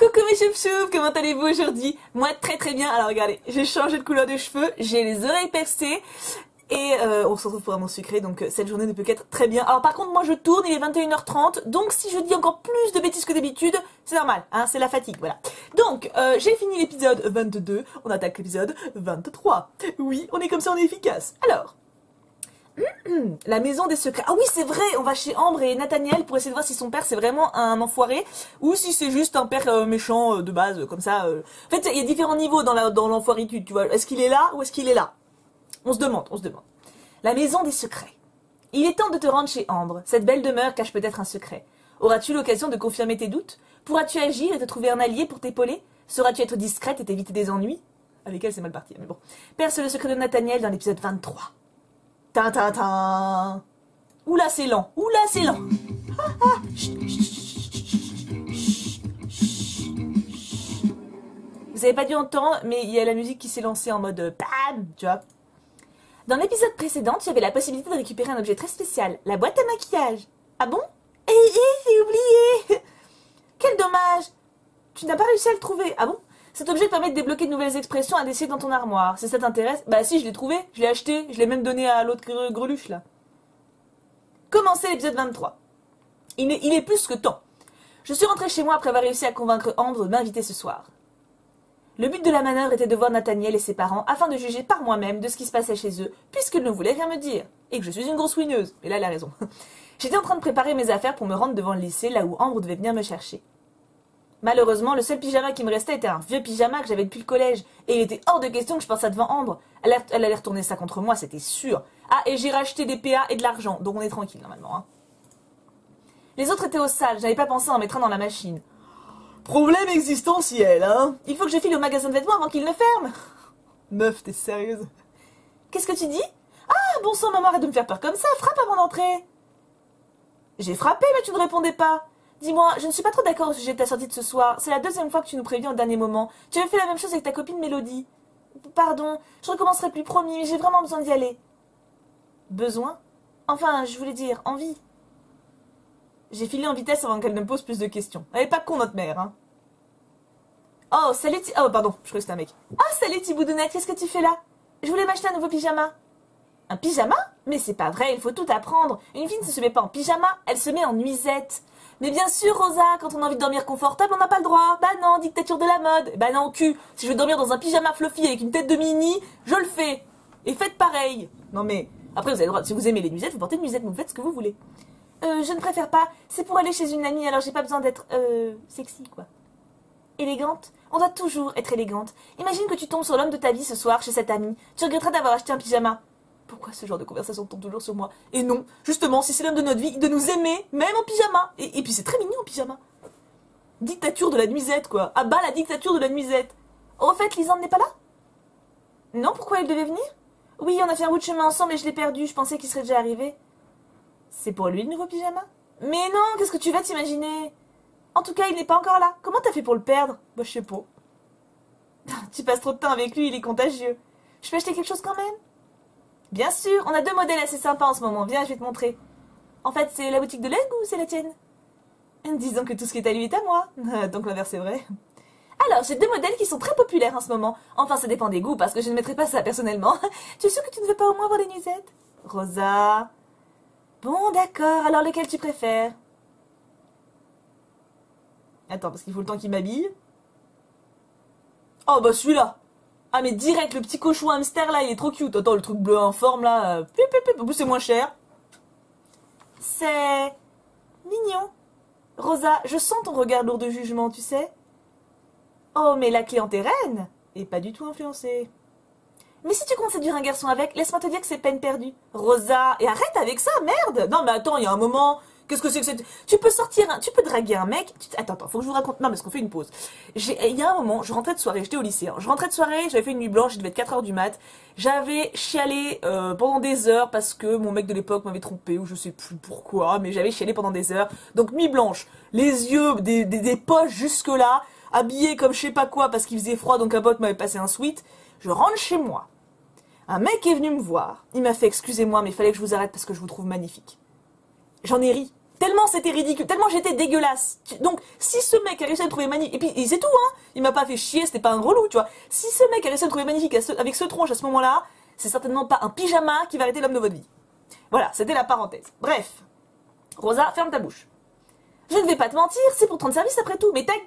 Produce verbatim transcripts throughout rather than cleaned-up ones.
Coucou mes chouf-chouf, comment allez-vous aujourd'hui? Moi très très bien. Alors regardez, j'ai changé de couleur de cheveux, j'ai les oreilles percées et euh, on se retrouve pour un moment sucré, donc euh, cette journée ne peut qu'être très bien. Alors par contre moi je tourne, il est vingt et une heures trente, donc si je dis encore plus de bêtises que d'habitude, c'est normal, hein, c'est la fatigue, voilà. Donc euh, j'ai fini l'épisode vingt-deux, on attaque l'épisode vingt-trois. Oui, on est comme ça, on est efficace. Alors... La maison des secrets. Ah oui, c'est vrai, on va chez Ambre et Nathaniel pour essayer de voir si son père c'est vraiment un enfoiré ou si c'est juste un père euh, méchant euh, de base, euh, comme ça. Euh. En fait, il y a différents niveaux dans la dans l'enfoiritude, tu vois. Est-ce qu'il est là ou est-ce qu'il est là? On se demande, on se demande. La maison des secrets. Il est temps de te rendre chez Ambre. Cette belle demeure cache peut-être un secret. Auras-tu l'occasion de confirmer tes doutes? Pourras-tu agir et te trouver un allié pour t'épauler? Sauras-tu être discrète et t'éviter des ennuis? Avec elle, c'est mal parti, mais bon. Perce le secret de Nathaniel dans l'épisode vingt-trois. Tintintin. Oula, c'est lent. Oula, c'est lent. Ah, ah. Vous avez pas dû entendre, mais il y a la musique qui s'est lancée en mode bam, tu vois. Dans l'épisode précédent, tu avais la possibilité de récupérer un objet très spécial, la boîte à maquillage. Ah bon? Eh, eh, j'ai oublié. Quel dommage. Tu n'as pas réussi à le trouver. Ah bon? Cet objet permet de débloquer de nouvelles expressions à décider dans ton armoire. Si ça t'intéresse, bah si, je l'ai trouvé, je l'ai acheté, je l'ai même donné à l'autre greluche, là. Commencez l'épisode vingt-trois. Il est, il est plus que temps. Je suis rentrée chez moi après avoir réussi à convaincre Ambre de m'inviter ce soir. Le but de la manœuvre était de voir Nathaniel et ses parents afin de juger par moi-même de ce qui se passait chez eux, puisqu'ils ne voulaient rien me dire, et que je suis une grosse ouineuse. Et là, elle a raison. J'étais en train de préparer mes affaires pour me rendre devant le lycée, là où Ambre devait venir me chercher. Malheureusement, le seul pyjama qui me restait était un vieux pyjama que j'avais depuis le collège, et il était hors de question que je pense ça devant Ambre. Elle, a, elle allait retourner ça contre moi, c'était sûr. Ah, et j'ai racheté des P A et de l'argent, donc on est tranquille normalement. Hein. Les autres étaient au sale, je n'avais pas pensé à en mettre un dans la machine. Problème existentiel, hein. Il faut que je file au magasin de vêtements avant qu'il ne ferme. Meuf, t'es sérieuse? Qu'est-ce que tu dis? Ah, bon sang, maman, arrête de me faire peur comme ça, frappe avant d'entrer. J'ai frappé, mais tu ne répondais pas. Dis-moi, je ne suis pas trop d'accord au sujet de ta sortie de ce soir. C'est la deuxième fois que tu nous préviens au dernier moment. Tu avais fait la même chose avec ta copine Mélodie. Pardon, je recommencerai plus, promis, mais j'ai vraiment besoin d'y aller. Besoin? Enfin, je voulais dire, envie. J'ai filé en vitesse avant qu'elle ne me pose plus de questions. Elle est pas con, notre mère, hein. Oh, salut, ti... Oh, pardon, je crois que c'était un mec. Ah, oh, salut, Tiboudonnette, qu'est-ce que tu fais là? Je voulais m'acheter un nouveau pyjama. Un pyjama? Mais c'est pas vrai, il faut tout apprendre. Une fille ne se met pas en pyjama, elle se met en nuisette. Mais bien sûr, Rosa, quand on a envie de dormir confortable, on n'a pas le droit. Bah non, dictature de la mode. Bah non, cul. Si je veux dormir dans un pyjama fluffy avec une tête de mini, je le fais. Et faites pareil. Non mais, après vous avez le droit, si vous aimez les nuisettes, vous portez une nuisette, vous faites ce que vous voulez. Euh, je ne préfère pas. C'est pour aller chez une amie, alors j'ai pas besoin d'être, euh, sexy, quoi. Élégante? On doit toujours être élégante. Imagine que tu tombes sur l'homme de ta vie ce soir chez cette amie. Tu regretteras d'avoir acheté un pyjama. Pourquoi ce genre de conversation tombe toujours sur moi? Et non, justement, si c'est l'homme de notre vie, de nous aimer, même en pyjama. Et, et puis c'est très mignon en pyjama. Dictature de la nuisette, quoi. Ah bah la dictature de la nuisette. Au fait, Lisande n'est pas là? Non, pourquoi elle devait venir? Oui, on a fait un bout de chemin ensemble et je l'ai perdu. Je pensais qu'il serait déjà arrivé. C'est pour lui le nouveau pyjama? Mais non, qu'est-ce que tu vas t'imaginer? En tout cas, il n'est pas encore là. Comment t'as fait pour le perdre? Bah, je sais pas. Tu passes trop de temps avec lui, il est contagieux. Je peux acheter quelque chose quand même? Bien sûr, on a deux modèles assez sympas en ce moment. Viens, je vais te montrer. En fait, c'est la boutique de Leg ou c'est la tienne? Disons que tout ce qui est à lui est à moi. Donc l'inverse est vrai. Alors, j'ai deux modèles qui sont très populaires en ce moment. Enfin, ça dépend des goûts, parce que je ne mettrai pas ça personnellement. Tu es sûre que tu ne veux pas au moins voir des nuisettes? Rosa. Bon, d'accord. Alors, lequel tu préfères? Attends, parce qu'il faut le temps qu'il m'habille. Oh, bah celui-là. Ah mais direct, le petit cochon hamster là, il est trop cute. Attends, le truc bleu en forme là, pip, pip, pip. En plus c'est moins cher. C'est mignon. Rosa, je sens ton regard lourd de jugement, tu sais. Oh, mais la cliente est reine. Et pas du tout influencée. Mais si tu comptes séduire un garçon avec, laisse-moi te dire que c'est peine perdue. Rosa, et arrête avec ça, merde. Non mais attends, il y a un moment... Qu'est-ce que c'est que c'est... Tu peux sortir, un... tu peux draguer un mec... Tu... Attends, attends, faut que je vous raconte... Non, parce qu'on fait une pause. Il y a un moment, je rentrais de soirée, j'étais au lycée. Hein. Je rentrais de soirée, j'avais fait une nuit blanche, il devait être quatre heures du mat. J'avais chialé euh, pendant des heures parce que mon mec de l'époque m'avait trompé, ou je sais plus pourquoi, mais j'avais chialé pendant des heures. Donc nuit blanche, les yeux, des, des, des poches jusque-là, habillé comme je sais pas quoi parce qu'il faisait froid, donc un pote m'avait passé un sweat. Je rentre chez moi. Un mec est venu me voir. Il m'a fait, excusez-moi, mais il fallait que je vous arrête parce que je vous trouve magnifique. J'en ai ri. Tellement c'était ridicule, tellement j'étais dégueulasse. Donc, si ce mec a réussi à me trouver magnifique, et puis c'est tout, hein, il m'a pas fait chier, c'était pas un relou, tu vois. Si ce mec a réussi à me trouver magnifique avec ce tronche à ce moment-là, c'est certainement pas un pyjama qui va arrêter l'homme de votre vie. Voilà, c'était la parenthèse. Bref, Rosa, ferme ta bouche. Je ne vais pas te mentir, c'est pour te rendre service après tout, mais t'as...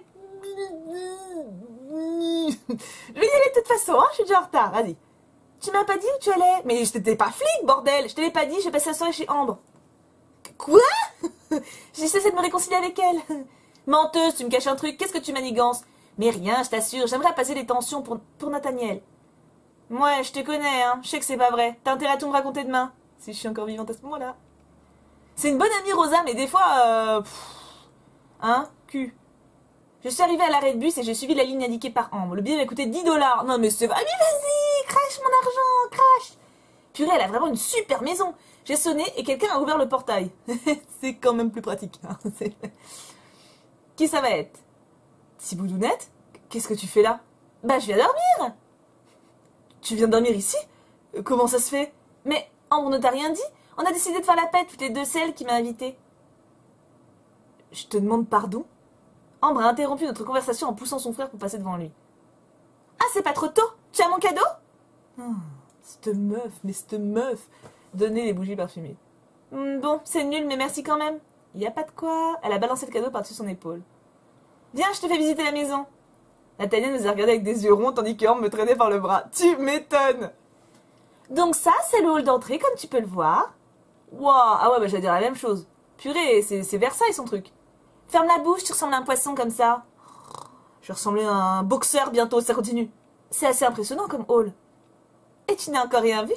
Je vais y aller de toute façon, hein, je suis déjà en retard, vas-y. Tu m'as pas dit où tu allais? Mais je t'étais pas flic, bordel, je te l'ai pas dit, j'ai passé la soirée chez Ambre. Quoi? J'ai cessé de me réconcilier avec elle. Menteuse, tu me caches un truc, qu'est-ce que tu manigances? Mais rien, je t'assure, j'aimerais apaiser les tensions pour, pour Nathaniel. Ouais, je te connais, hein, je sais que c'est pas vrai. T'as intérêt à tout me raconter demain, si je suis encore vivante à ce moment-là. C'est une bonne amie, Rosa, mais des fois, euh... Pff, hein, cul. Je suis arrivée à l'arrêt de bus et j'ai suivi la ligne indiquée par Ambre. Le billet m'a coûté dix dollars. Non mais c'est... Allez, vas-y, crache mon argent, crache. Purée, elle a vraiment une super maison. J'ai sonné et quelqu'un a ouvert le portail. C'est quand même plus pratique. Hein. Qui ça va être? Thiboudounette? Qu'est-ce que tu fais là? Bah, je viens dormir. Tu viens dormir ici? Comment ça se fait? Mais Ambre ne t'a rien dit? On a décidé de faire la pète, toutes les deux, c'est elle qui m'a invitée. Je te demande pardon? Ambre a interrompu notre conversation en poussant son frère pour passer devant lui. Ah, c'est pas trop tôt? Tu as mon cadeau? Oh, cette meuf, mais cette meuf. Donnez les bougies parfumées. Mm, bon, c'est nul, mais merci quand même. Y a pas de quoi. Elle a balancé le cadeau par-dessus son épaule. Viens, je te fais visiter la maison. Nathaniel nous a regardé avec des yeux ronds tandis qu'Ambre me traînait par le bras. Tu m'étonnes. Donc ça, c'est le hall d'entrée, comme tu peux le voir. Waouh, ah ouais, bah j'allais dire la même chose. Purée, c'est Versailles son truc. Ferme la bouche, tu ressembles à un poisson comme ça. Je vais ressembler à un boxeur bientôt, ça continue. C'est assez impressionnant comme hall. Et tu n'as encore rien vu?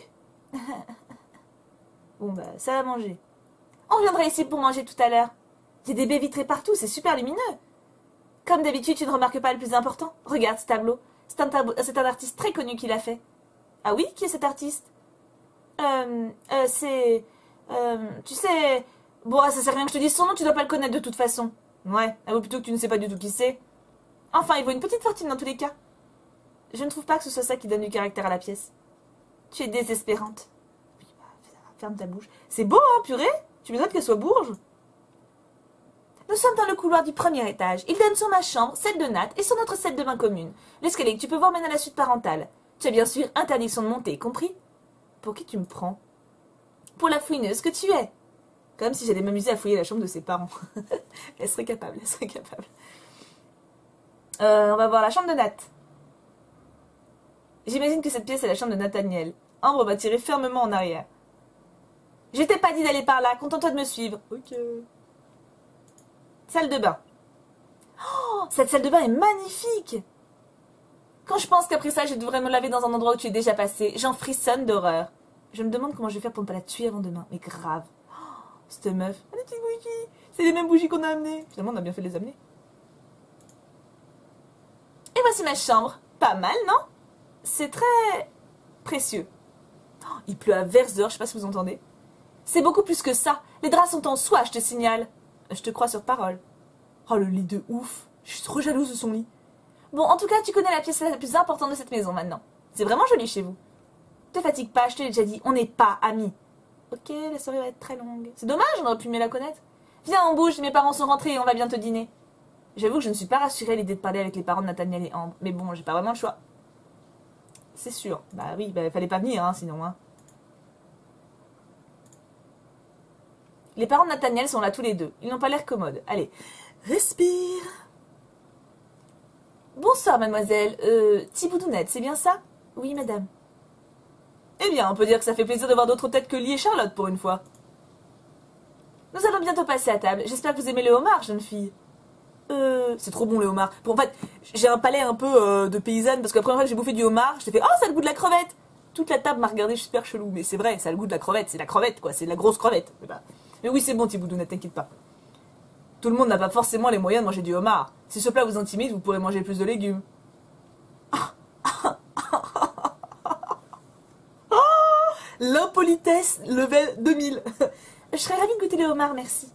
Bon bah, ça va manger. On viendra ici pour manger tout à l'heure. Il y a des baies vitrées partout, c'est super lumineux. Comme d'habitude, tu ne remarques pas le plus important. Regarde ce tableau. C'est un, tab c'est un artiste très connu qui l'a fait. Ah oui? Qui est cet artiste? Euh... euh c'est... Euh... Tu sais... Bon, ça sert à rien que je te dise son nom, tu dois pas le connaître de toute façon. Ouais, avoue plutôt que tu ne sais pas du tout qui c'est. Enfin, il vaut une petite fortune dans tous les cas. Je ne trouve pas que ce soit ça qui donne du caractère à la pièce. Tu es désespérante. Oui, bah, ferme ta bouche. C'est beau, hein, purée? Tu m'étonnes qu'elle soit bourge? Nous sommes dans le couloir du premier étage. Il donne sur ma chambre, celle de Nat et sur notre salle de bain commune. L'escalier que tu peux voir mène à la suite parentale. Tu as bien sûr interdiction de monter, compris? Pour qui tu me prends? Pour la fouineuse que tu es. Comme si j'allais m'amuser à fouiller la chambre de ses parents. Elle serait capable, elle serait capable. Euh, on va voir la chambre de Nat. J'imagine que cette pièce est la chambre de Nathaniel. Ambre va tirer fermement en arrière. Je t'ai pas dit d'aller par là, contente-toi de me suivre. Ok. Salle de bain. Oh, cette salle de bain est magnifique. Quand je pense qu'après ça, je devrais me laver dans un endroit où tu es déjà passé, j'en frissonne d'horreur. Je me demande comment je vais faire pour ne pas la tuer avant demain. Mais grave. Cette meuf. Oh, les petites bougies. C'est les mêmes bougies qu'on a amenées. Finalement, on a bien fait de les amener. Et voici ma chambre. Pas mal, non? C'est très précieux. Oh, il pleut à verse dehors, je sais pas si vous entendez. C'est beaucoup plus que ça. Les draps sont en soie, je te signale. Je te crois sur parole. Oh, le lit de ouf. Je suis trop jalouse de son lit. Bon, en tout cas, tu connais la pièce la plus importante de cette maison maintenant. C'est vraiment joli chez vous. Te fatigue pas, je te l'ai déjà dit, on n'est pas amis. Ok, la soirée va être très longue. C'est dommage, on aurait pu mieux la connaître. Viens, on bouge, mes parents sont rentrés et on va bientôt dîner. J'avoue que je ne suis pas rassurée à l'idée de parler avec les parents de Nathaniel et Ambre. Mais bon, j'ai pas vraiment le choix. C'est sûr. Bah oui, bah fallait pas venir, hein, sinon. Hein. Les parents de Nathaniel sont là tous les deux. Ils n'ont pas l'air commodes. Allez, respire. Bonsoir, mademoiselle. Euh, Thiboudounette, c'est bien ça? Oui, madame. Eh bien, on peut dire que ça fait plaisir de voir d'autres têtes que Lee et Charlotte pour une fois. Nous allons bientôt passer à table. J'espère que vous aimez le homard, jeune fille. Euh, c'est trop bon le homard. Bon, en fait, j'ai un palais un peu euh, de paysanne parce que la première fois que j'ai bouffé du homard, j'ai fait oh, ça a le goût de la crevette. Toute la table m'a regardé super chelou, mais c'est vrai, ça a le goût de la crevette, c'est la crevette quoi, c'est de la grosse crevette. Mais, bah. mais oui, c'est bon, Thiboudounette, t'inquiète pas. Tout le monde n'a pas forcément les moyens de manger du homard. Si ce plat vous intimide, vous pourrez manger plus de légumes. L'impolitesse level deux mille. Je serais ravie de goûter le homard, merci.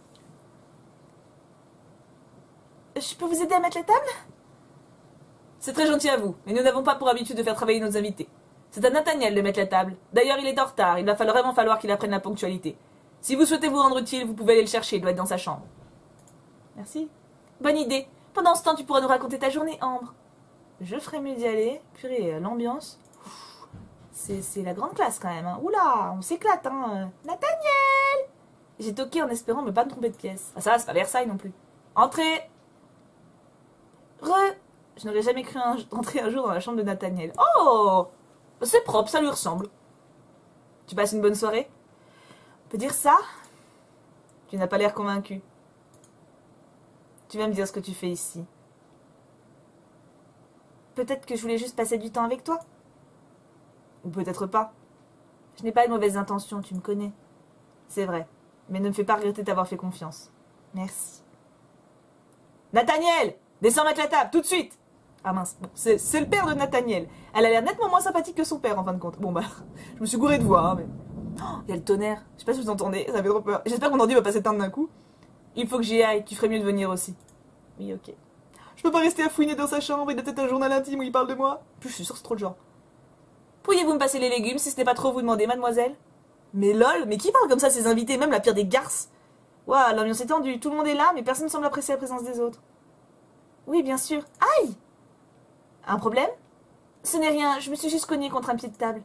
Je peux vous aider à mettre la table? C'est très gentil à vous, mais nous n'avons pas pour habitude de faire travailler nos invités. C'est à Nathaniel de mettre la table. D'ailleurs, il est en retard, il va falloir vraiment falloir qu'il apprenne la ponctualité. Si vous souhaitez vous rendre utile, vous pouvez aller le chercher, il doit être dans sa chambre. Merci. Bonne idée. Pendant ce temps, tu pourras nous raconter ta journée, Ambre. Je ferais mieux d'y aller. Purée, l'ambiance. C'est la grande classe quand même. Hein. Oula, on s'éclate. Hein. Nathaniel! J'ai toqué en espérant ne pas me tromper de pièce. Ah ça va, c'est pas Versailles non plus. Entrez! Re! Je n'aurais jamais cru un... entrer un jour dans la chambre de Nathaniel. Oh! C'est propre, ça lui ressemble. Tu passes une bonne soirée? On peut dire ça? Tu n'as pas l'air convaincu. Tu vas me dire ce que tu fais ici. Peut-être que je voulais juste passer du temps avec toi. Ou peut-être pas. Je n'ai pas de mauvaises intentions, tu me connais. C'est vrai. Mais ne me fais pas regretter d'avoir fait confiance. Merci. Nathaniel! Descends mettre la table, tout de suite! Ah mince, bon, c'est le père de Nathaniel. Elle a l'air nettement moins sympathique que son père, en fin de compte. Bon bah, je me suis gourée de voix, hein, mais... Oh, il y a le tonnerre. Je sais pas si vous entendez, ça fait trop peur. J'espère que mon ordi va pas s'éteindre d'un coup. Il faut que j'y aille, tu ferais mieux de venir aussi. Oui, ok. Je peux pas rester à fouiner dans sa chambre, il a peut-être un journal intime où il parle de moi. Plus je suis sûre que c'est trop le genre. Pourriez-vous me passer les légumes si ce n'est pas trop vous demander, mademoiselle? Mais lol, mais qui parle comme ça à ses invités, même la pire des garces? Ouah, l'ambiance est tendue, tout le monde est là, mais personne ne semble apprécier la présence des autres. Oui, bien sûr. Aïe! Un problème? Ce n'est rien, je me suis juste cognée contre un pied de table.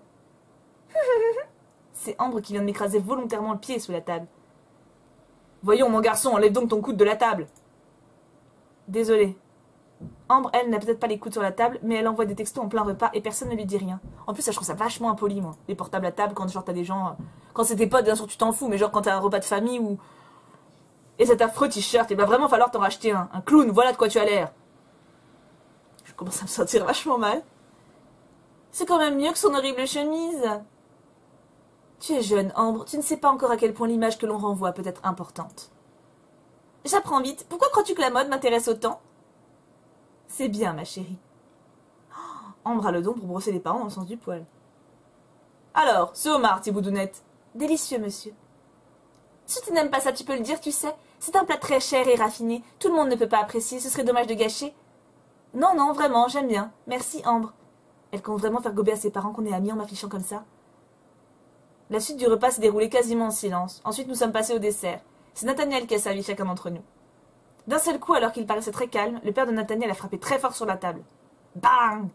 C'est Ambre qui vient de m'écraser volontairement le pied sous la table. Voyons, mon garçon, enlève donc ton coude de la table. Désolée. Ambre, elle, n'a peut-être pas les coudes sur la table, mais elle envoie des textos en plein repas et personne ne lui dit rien. En plus, ça, je trouve ça vachement impoli, moi. Les portables à table, quand genre t'as des gens... Quand c'est tes potes, bien sûr, tu t'en fous, mais genre quand t'as un repas de famille ou... Et cet affreux t-shirt, il va vraiment falloir t'en racheter un. Un clown, voilà de quoi tu as l'air. Je commence à me sentir vachement mal. C'est quand même mieux que son horrible chemise. Tu es jeune, Ambre, tu ne sais pas encore à quel point l'image que l'on renvoie peut être importante. J'apprends vite. Pourquoi crois-tu que la mode m'intéresse autant? C'est bien, ma chérie. Oh, Ambre a le don pour brosser les parents dans le sens du poil. Alors, ce homard, Thiboudounette. Délicieux, monsieur. Si tu n'aimes pas ça, tu peux le dire, tu sais. C'est un plat très cher et raffiné. Tout le monde ne peut pas apprécier, ce serait dommage de gâcher. Non, non, vraiment, j'aime bien. Merci, Ambre. Elle compte vraiment faire gober à ses parents qu'on est amis en m'affichant comme ça. La suite du repas s'est déroulée quasiment en silence. Ensuite, nous sommes passés au dessert. C'est Nathaniel qui a servi chacun d'entre nous. D'un seul coup, alors qu'il paraissait très calme, le père de Nathaniel a frappé très fort sur la table. Bang!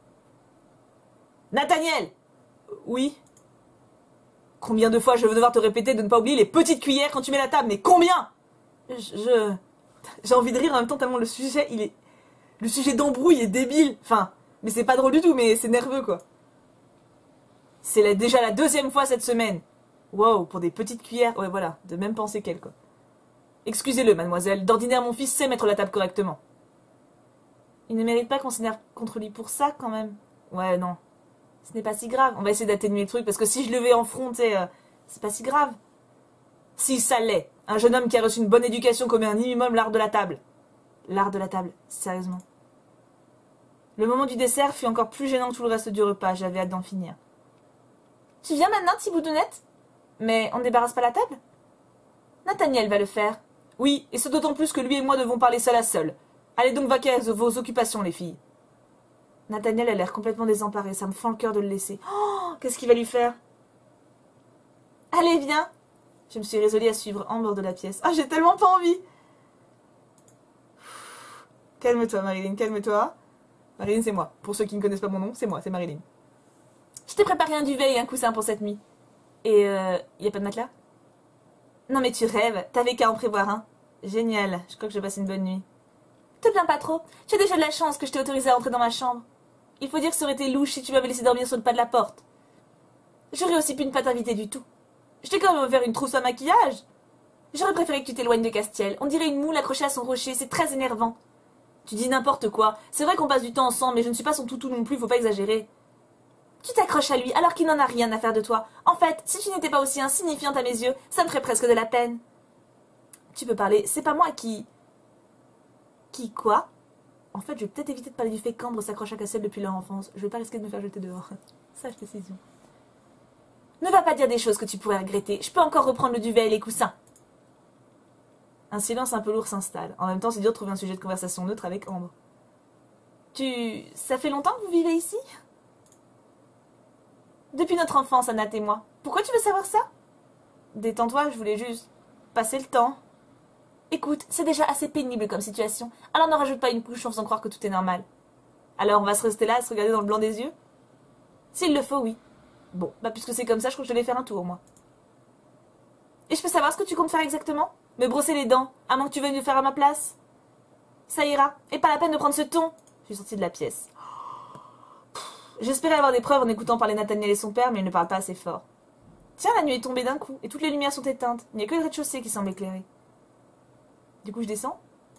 Nathaniel! Oui? Combien de fois je vais devoir te répéter de ne pas oublier les petites cuillères quand tu mets la table? Mais combien? Je... J'ai envie de rire en même temps tellement le sujet, il est... Le sujet d'embrouille est débile. Enfin, mais c'est pas drôle du tout, mais c'est nerveux, quoi. C'est la... déjà la deuxième fois cette semaine. Wow, pour des petites cuillères. Ouais, voilà, de même penser qu'elle, quoi. Excusez-le, mademoiselle. D'ordinaire, mon fils sait mettre la table correctement. Il ne mérite pas qu'on s'énerve contre lui pour ça, quand même. Ouais, non. Ce n'est pas si grave. On va essayer d'atténuer le truc, parce que si je le vais en front, euh, c'est pas si grave. Si, ça l'est. Un jeune homme qui a reçu une bonne éducation commet un minimum l'art de la table. L'art de la table, sérieusement. Le moment du dessert fut encore plus gênant que tout le reste du repas. J'avais hâte d'en finir. Tu viens maintenant, Thiboudounette? Mais on ne débarrasse pas la table? Nathaniel va le faire. Oui, et c'est d'autant plus que lui et moi devons parler seul à seul. Allez donc vaquer à vos occupations, les filles. Nathaniel a l'air complètement désemparé. Ça me fend le cœur de le laisser. Oh, qu'est-ce qu'il va lui faire? Allez, viens. Je me suis résolue à suivre Ambre de la pièce. Ah, j'ai tellement pas envie. Calme-toi, Marilyn, calme-toi. Marilyn, c'est moi. Pour ceux qui ne connaissent pas mon nom, c'est moi, c'est Marilyn. Je t'ai préparé un duvet et un coussin pour cette nuit. Et euh, y a pas de matelas? Non mais tu rêves, t'avais qu'à en prévoir un. Génial, je crois que je passe une bonne nuit. Te plains pas trop, tu as déjà de la chance que je t'ai autorisé à entrer dans ma chambre. Il faut dire que ça aurait été louche si tu m'avais laissé dormir sur le pas de la porte. J'aurais aussi pu ne pas t'inviter du tout. Je t'ai quand même offert une trousse à maquillage. J'aurais préféré que tu t'éloignes de Castiel. On dirait une moule accrochée à son rocher, c'est très énervant. Tu dis n'importe quoi. C'est vrai qu'on passe du temps ensemble, mais je ne suis pas son toutou non plus, faut pas exagérer. Tu t'accroches à lui alors qu'il n'en a rien à faire de toi. En fait, si tu n'étais pas aussi insignifiante à mes yeux, ça me ferait presque de la peine. Tu peux parler, c'est pas moi qui... Qui quoi? En fait, je vais peut-être éviter de parler du fait qu'Ambre s'accroche à Castiel depuis leur enfance. Je vais pas risquer de me faire jeter dehors. Sage décision. Ne va pas dire des choses que tu pourrais regretter. Je peux encore reprendre le duvet et les coussins. Un silence un peu lourd s'installe. En même temps, c'est dur de trouver un sujet de conversation neutre avec Ambre. Tu... Ça fait longtemps que vous vivez ici? Depuis notre enfance, Anat et moi. Pourquoi tu veux savoir ça? Détends-toi, je voulais juste passer le temps. Écoute, c'est déjà assez pénible comme situation, alors n'en rajoute pas une couche en faisant croire que tout est normal. Alors on va se rester là à se regarder dans le blanc des yeux? S'il le faut, oui. Bon, bah puisque c'est comme ça, je crois que je vais faire un tour, moi. Et je peux savoir ce que tu comptes faire exactement? Me brosser les dents, à moins que tu veuilles le faire à ma place? Ça ira, et pas la peine de prendre ce ton. Je suis sortie de la pièce. J'espérais avoir des preuves en écoutant parler Nathaniel et son père, mais il ne parle pas assez fort. Tiens, la nuit est tombée d'un coup, et toutes les lumières sont éteintes. Il n'y a que le rez-de-chaussée qui semble éclairé. Du coup, je descends.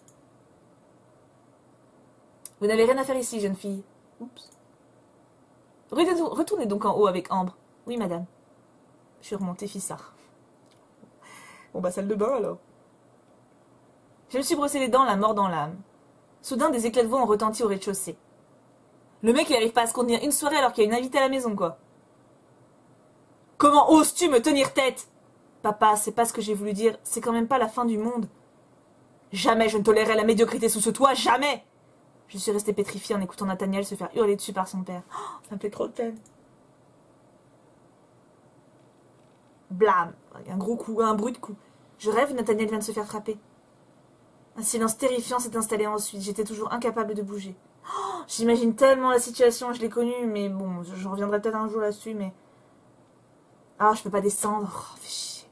Vous n'avez rien à faire ici, jeune fille. Oups. Retournez donc en haut avec Ambre. Oui, madame. Je suis remontée, fissard. Bon, bah, salle de bain, alors. Je me suis brossé les dents, la mort dans l'âme. Soudain, des éclats de voix ont retenti au rez-de-chaussée. Le mec, il arrive pas à se contenir une soirée alors qu'il y a une invitée à la maison, quoi. Comment oses-tu me tenir tête? Papa, c'est pas ce que j'ai voulu dire. C'est quand même pas la fin du monde. Jamais je ne tolérerai la médiocrité sous ce toit, jamais! Je suis restée pétrifiée en écoutant Nathaniel se faire hurler dessus par son père. Oh, ça me fait trop de peine. Blam! Un gros coup, un bruit de coup. Je rêve, Nathaniel vient de se faire frapper. Un silence terrifiant s'est installé ensuite. J'étais toujours incapable de bouger. Oh, j'imagine tellement la situation, je l'ai connue, mais bon, je, je reviendrai peut-être un jour là-dessus, mais... Ah, je peux pas descendre. Oh, fais chier.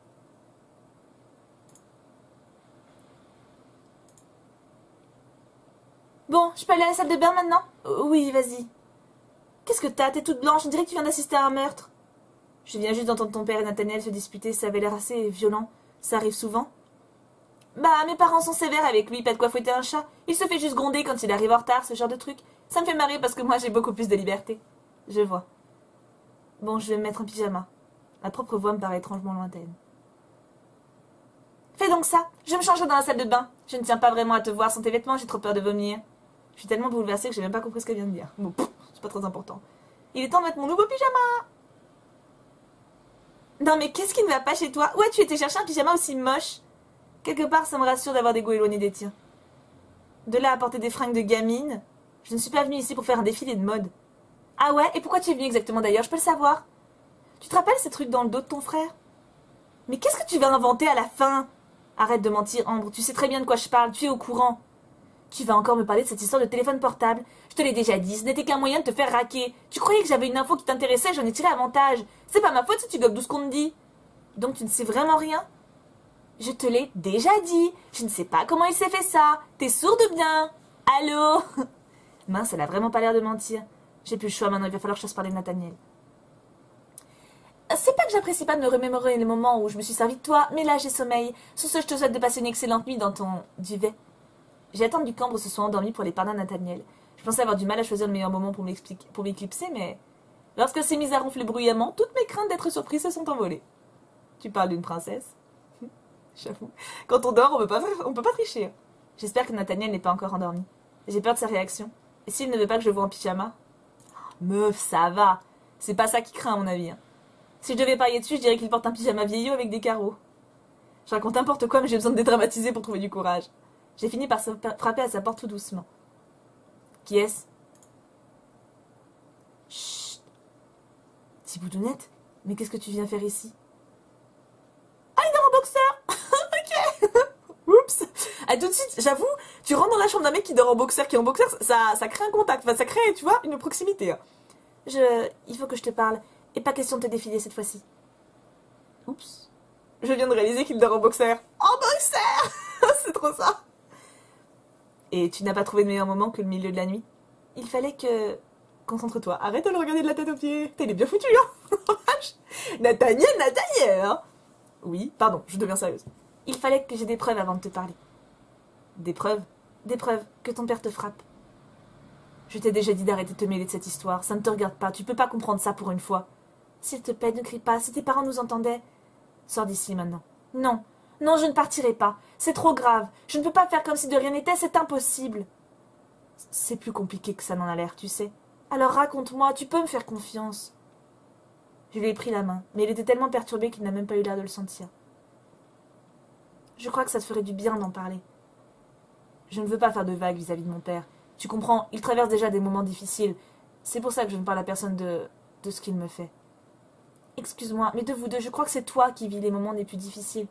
Bon, je peux aller à la salle de bain maintenant? euh, Oui, vas-y. Qu'est-ce que t'as? T'es toute blanche, on dirait que tu viens d'assister à un meurtre. Je viens juste d'entendre ton père et Nathaniel se disputer, ça avait l'air assez violent. Ça arrive souvent? Bah, mes parents sont sévères avec lui, pas de quoi fouetter un chat. Il se fait juste gronder quand il arrive en retard, ce genre de truc. Ça me fait marrer parce que moi j'ai beaucoup plus de liberté. Je vois. Bon, je vais me mettre en pyjama. Ma propre voix me paraît étrangement lointaine. Fais donc ça, je me changerai dans la salle de bain. Je ne tiens pas vraiment à te voir sans tes vêtements, j'ai trop peur de vomir. Je suis tellement bouleversée que j'ai même pas compris ce qu'elle vient de dire. Bon, pff, c'est pas très important. Il est temps de mettre mon nouveau pyjama. Non mais qu'est-ce qui ne va pas chez toi? Où as-tu été chercher un pyjama aussi moche? Quelque part, ça me rassure d'avoir des goûts éloignés des tiens. De là à porter des fringues de gamine, je ne suis pas venue ici pour faire un défilé de mode. Ah ouais? Et pourquoi tu es venue exactement d'ailleurs? Je peux le savoir. Tu te rappelles ces trucs dans le dos de ton frère? Mais qu'est-ce que tu vas inventer à la fin? Arrête de mentir, Ambre, tu sais très bien de quoi je parle, tu es au courant. Tu vas encore me parler de cette histoire de téléphone portable. Je te l'ai déjà dit, ce n'était qu'un moyen de te faire raquer. Tu croyais que j'avais une info qui t'intéressait, j'en ai tiré avantage. C'est pas ma faute si tu gobes tout ce qu'on te dit. Donc tu ne sais vraiment rien? Je te l'ai déjà dit. Je ne sais pas comment il s'est fait ça. T'es sourde bien? Allô? Mince, elle a vraiment pas l'air de mentir. J'ai plus le choix maintenant, il va falloir que je fasse parler de Nathaniel. C'est pas que j'apprécie pas de me remémorer les moments où je me suis servi de toi, mais là j'ai sommeil. Sur ce, je te souhaite de passer une excellente nuit dans ton duvet. J'ai attendu qu'Ambre se soit endormie pour les parler à Nathaniel. Je pensais avoir du mal à choisir le meilleur moment pour m'éclipser, mais... Lorsque s'est mise à ronfler bruyamment, toutes mes craintes d'être surprise se sont envolées. Tu parles d'une princesse? J'avoue. Quand on dort, on peut pas, on peut pas tricher. J'espère que Nathaniel n'est pas encore endormi. J'ai peur de sa réaction. Et s'il ne veut pas que je le voie en pyjama? Meuf, ça va. C'est pas ça qui craint, à mon avis. Hein. Si je devais parier dessus, je dirais qu'il porte un pyjama vieillot avec des carreaux. Je raconte n'importe quoi, mais j'ai besoin de dédramatiser pour trouver du courage. J'ai fini par frapper à sa porte tout doucement. Qui est-ce? Chut. Thiboudounette, mais qu'est-ce que tu viens faire ici? Ah, il est dans un boxeur. Ok. Oups. Ah, tout de suite, j'avoue, tu rentres dans la chambre d'un mec qui dort en boxeur, qui est en boxeur, ça, ça crée un contact, enfin, ça crée, tu vois, une proximité. Je... Il faut que je te parle, et pas question de te défiler cette fois-ci. Oups. Je viens de réaliser qu'il dort en boxeur. En boxeur. C'est trop ça. Et tu n'as pas trouvé de meilleur moment que le milieu de la nuit? Il fallait que... Concentre-toi, arrête de le regarder de la tête aux pieds. T'es bien foutu, hein. Nathaniel, Nathaniel, hein. Oui, pardon, je deviens sérieuse. Il fallait que j'ai des preuves avant de te parler. Des preuves? Des preuves que ton père te frappe. Je t'ai déjà dit d'arrêter de te mêler de cette histoire. Ça ne te regarde pas, tu peux pas comprendre ça pour une fois. S'il te plaît, ne crie pas, si tes parents nous entendaient... Sors d'ici maintenant. Non, non, je ne partirai pas. C'est trop grave. Je ne peux pas faire comme si de rien n'était, c'est impossible. C'est plus compliqué que ça n'en a l'air, tu sais. Alors raconte-moi, tu peux me faire confiance. Je lui ai pris la main, mais il était tellement perturbé qu'il n'a même pas eu l'air de le sentir. Je crois que ça te ferait du bien d'en parler. Je ne veux pas faire de vagues vis-à-vis de mon père. Tu comprends, il traverse déjà des moments difficiles. C'est pour ça que je ne parle à personne de, de ce qu'il me fait. Excuse-moi, mais de vous deux, je crois que c'est toi qui vis les moments les plus difficiles.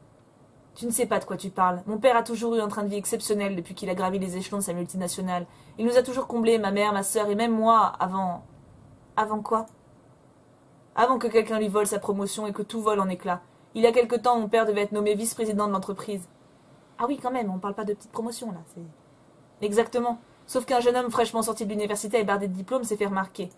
Tu ne sais pas de quoi tu parles. Mon père a toujours eu un train de vie exceptionnel depuis qu'il a gravi les échelons de sa multinationale. Il nous a toujours comblés, ma mère, ma sœur et même moi, avant... Avant quoi? Avant que quelqu'un lui vole sa promotion et que tout vole en éclats. Il y a quelque temps, mon père devait être nommé vice-président de l'entreprise. Ah oui, quand même, on parle pas de petite promotion, là. C'est... Exactement. Sauf qu'un jeune homme fraîchement sorti de l'université et bardé de diplômes s'est fait remarquer.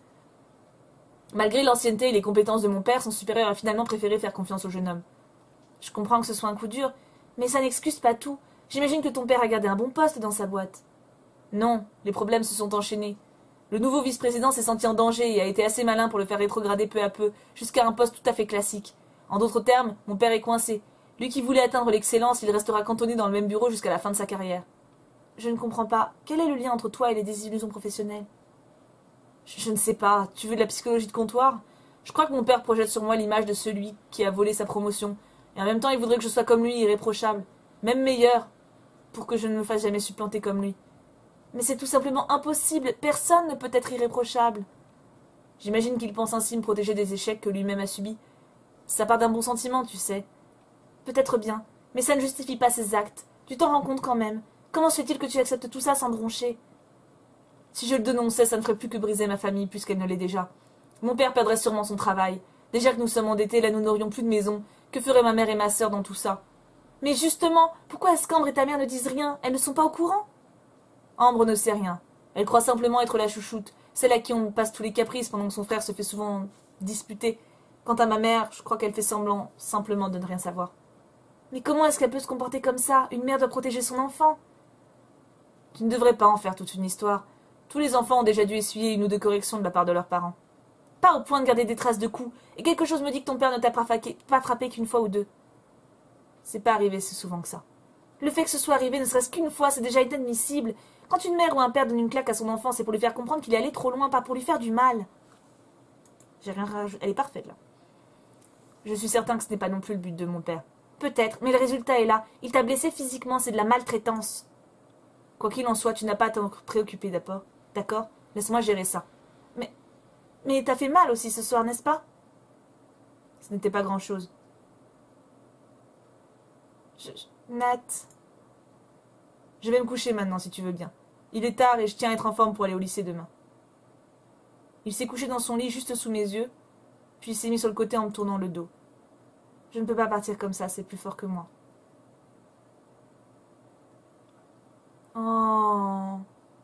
Malgré l'ancienneté et les compétences de mon père, son supérieur a finalement préféré faire confiance au jeune homme. Je comprends que ce soit un coup dur, mais ça n'excuse pas tout. J'imagine que ton père a gardé un bon poste dans sa boîte. Non, les problèmes se sont enchaînés. Le nouveau vice-président s'est senti en danger et a été assez malin pour le faire rétrograder peu à peu, jusqu'à un poste tout à fait classique. En d'autres termes, mon père est coincé. Lui qui voulait atteindre l'excellence, il restera cantonné dans le même bureau jusqu'à la fin de sa carrière. Je ne comprends pas. Quel est le lien entre toi et les désillusions professionnelles? je, je ne sais pas. Tu veux de la psychologie de comptoir? Je crois que mon père projette sur moi l'image de celui qui a volé sa promotion. Et en même temps, il voudrait que je sois comme lui, irréprochable. Même meilleur, pour que je ne me fasse jamais supplanter comme lui. Mais c'est tout simplement impossible. Personne ne peut être irréprochable. J'imagine qu'il pense ainsi me protéger des échecs que lui-même a subis. Ça part d'un bon sentiment, tu sais. Peut-être bien, mais ça ne justifie pas ses actes. Tu t'en rends compte quand même. Comment se fait-il que tu acceptes tout ça sans broncher? Si je le dénonçais, ça ne ferait plus que briser ma famille, puisqu'elle ne l'est déjà. Mon père perdrait sûrement son travail. Déjà que nous sommes endettés, là nous n'aurions plus de maison. Que feraient ma mère et ma sœur dans tout ça? Mais justement, pourquoi est-ce qu'Ambre et ta mère ne disent rien? Elles ne sont pas au courant? Ambre ne sait rien. Elle croit simplement être la chouchoute, celle à qui on passe tous les caprices pendant que son frère se fait souvent disputer. Quant à ma mère, je crois qu'elle fait semblant simplement de ne rien savoir. Mais comment est-ce qu'elle peut se comporter comme ça? Une mère doit protéger son enfant. Tu ne devrais pas en faire toute une histoire. Tous les enfants ont déjà dû essuyer une ou deux corrections de la part de leurs parents. Pas au point de garder des traces de coups, et quelque chose me dit que ton père ne t'a pas frappé qu'une fois ou deux. C'est pas arrivé si souvent que ça. Le fait que ce soit arrivé ne serait-ce qu'une fois, c'est déjà inadmissible. Quand une mère ou un père donne une claque à son enfant, c'est pour lui faire comprendre qu'il est allé trop loin, pas pour lui faire du mal. J'ai rien rajouté. Elle est parfaite, là. Je suis certain que ce n'est pas non plus le but de mon père. Peut-être, mais le résultat est là. Il t'a blessé physiquement, c'est de la maltraitance. Quoi qu'il en soit, tu n'as pas à t'en préoccuper, d'accord? D'accord? Laisse-moi gérer ça. Mais... Mais t'as fait mal aussi ce soir, n'est-ce pas? Ce n'était pas grand-chose. Je... Nat... Je vais me coucher maintenant, si tu veux bien. Il est tard et je tiens à être en forme pour aller au lycée demain. Il s'est couché dans son lit juste sous mes yeux, puis il s'est mis sur le côté en me tournant le dos. Je ne peux pas partir comme ça, c'est plus fort que moi. Oh...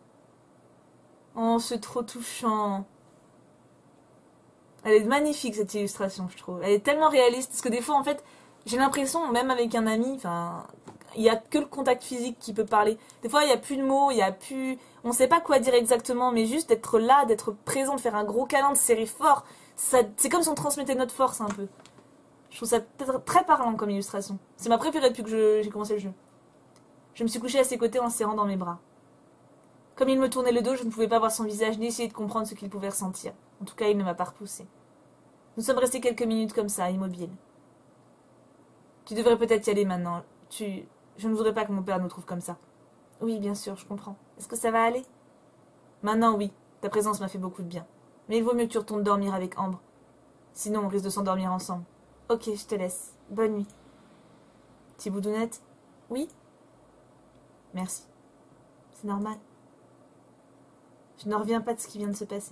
Oh, c'est trop touchant. Elle est magnifique, cette illustration, je trouve. Elle est tellement réaliste, parce que des fois, en fait, j'ai l'impression, même avec un ami, enfin... Il n'y a que le contact physique qui peut parler. Des fois, il n'y a plus de mots, il n'y a plus... On ne sait pas quoi dire exactement, mais juste d'être là, d'être présent, de faire un gros câlin, de serrer fort. Ça... C'est comme si on transmettait notre force, un peu. Je trouve ça très parlant comme illustration. C'est ma préférée depuis que je... j'ai commencé le jeu. Je me suis couchée à ses côtés en le serrant dans mes bras. Comme il me tournait le dos, je ne pouvais pas voir son visage ni essayer de comprendre ce qu'il pouvait ressentir. En tout cas, il ne m'a pas repoussée. Nous sommes restés quelques minutes comme ça, immobiles. Tu devrais peut-être y aller maintenant. Tu... Je ne voudrais pas que mon père nous trouve comme ça. Oui, bien sûr, je comprends. Est-ce que ça va aller? Maintenant, oui. Ta présence m'a fait beaucoup de bien. Mais il vaut mieux que tu retournes dormir avec Ambre. Sinon, on risque de s'endormir ensemble. Ok, je te laisse. Bonne nuit. Petit boudounette? Oui? Merci. C'est normal. Je ne reviens pas de ce qui vient de se passer.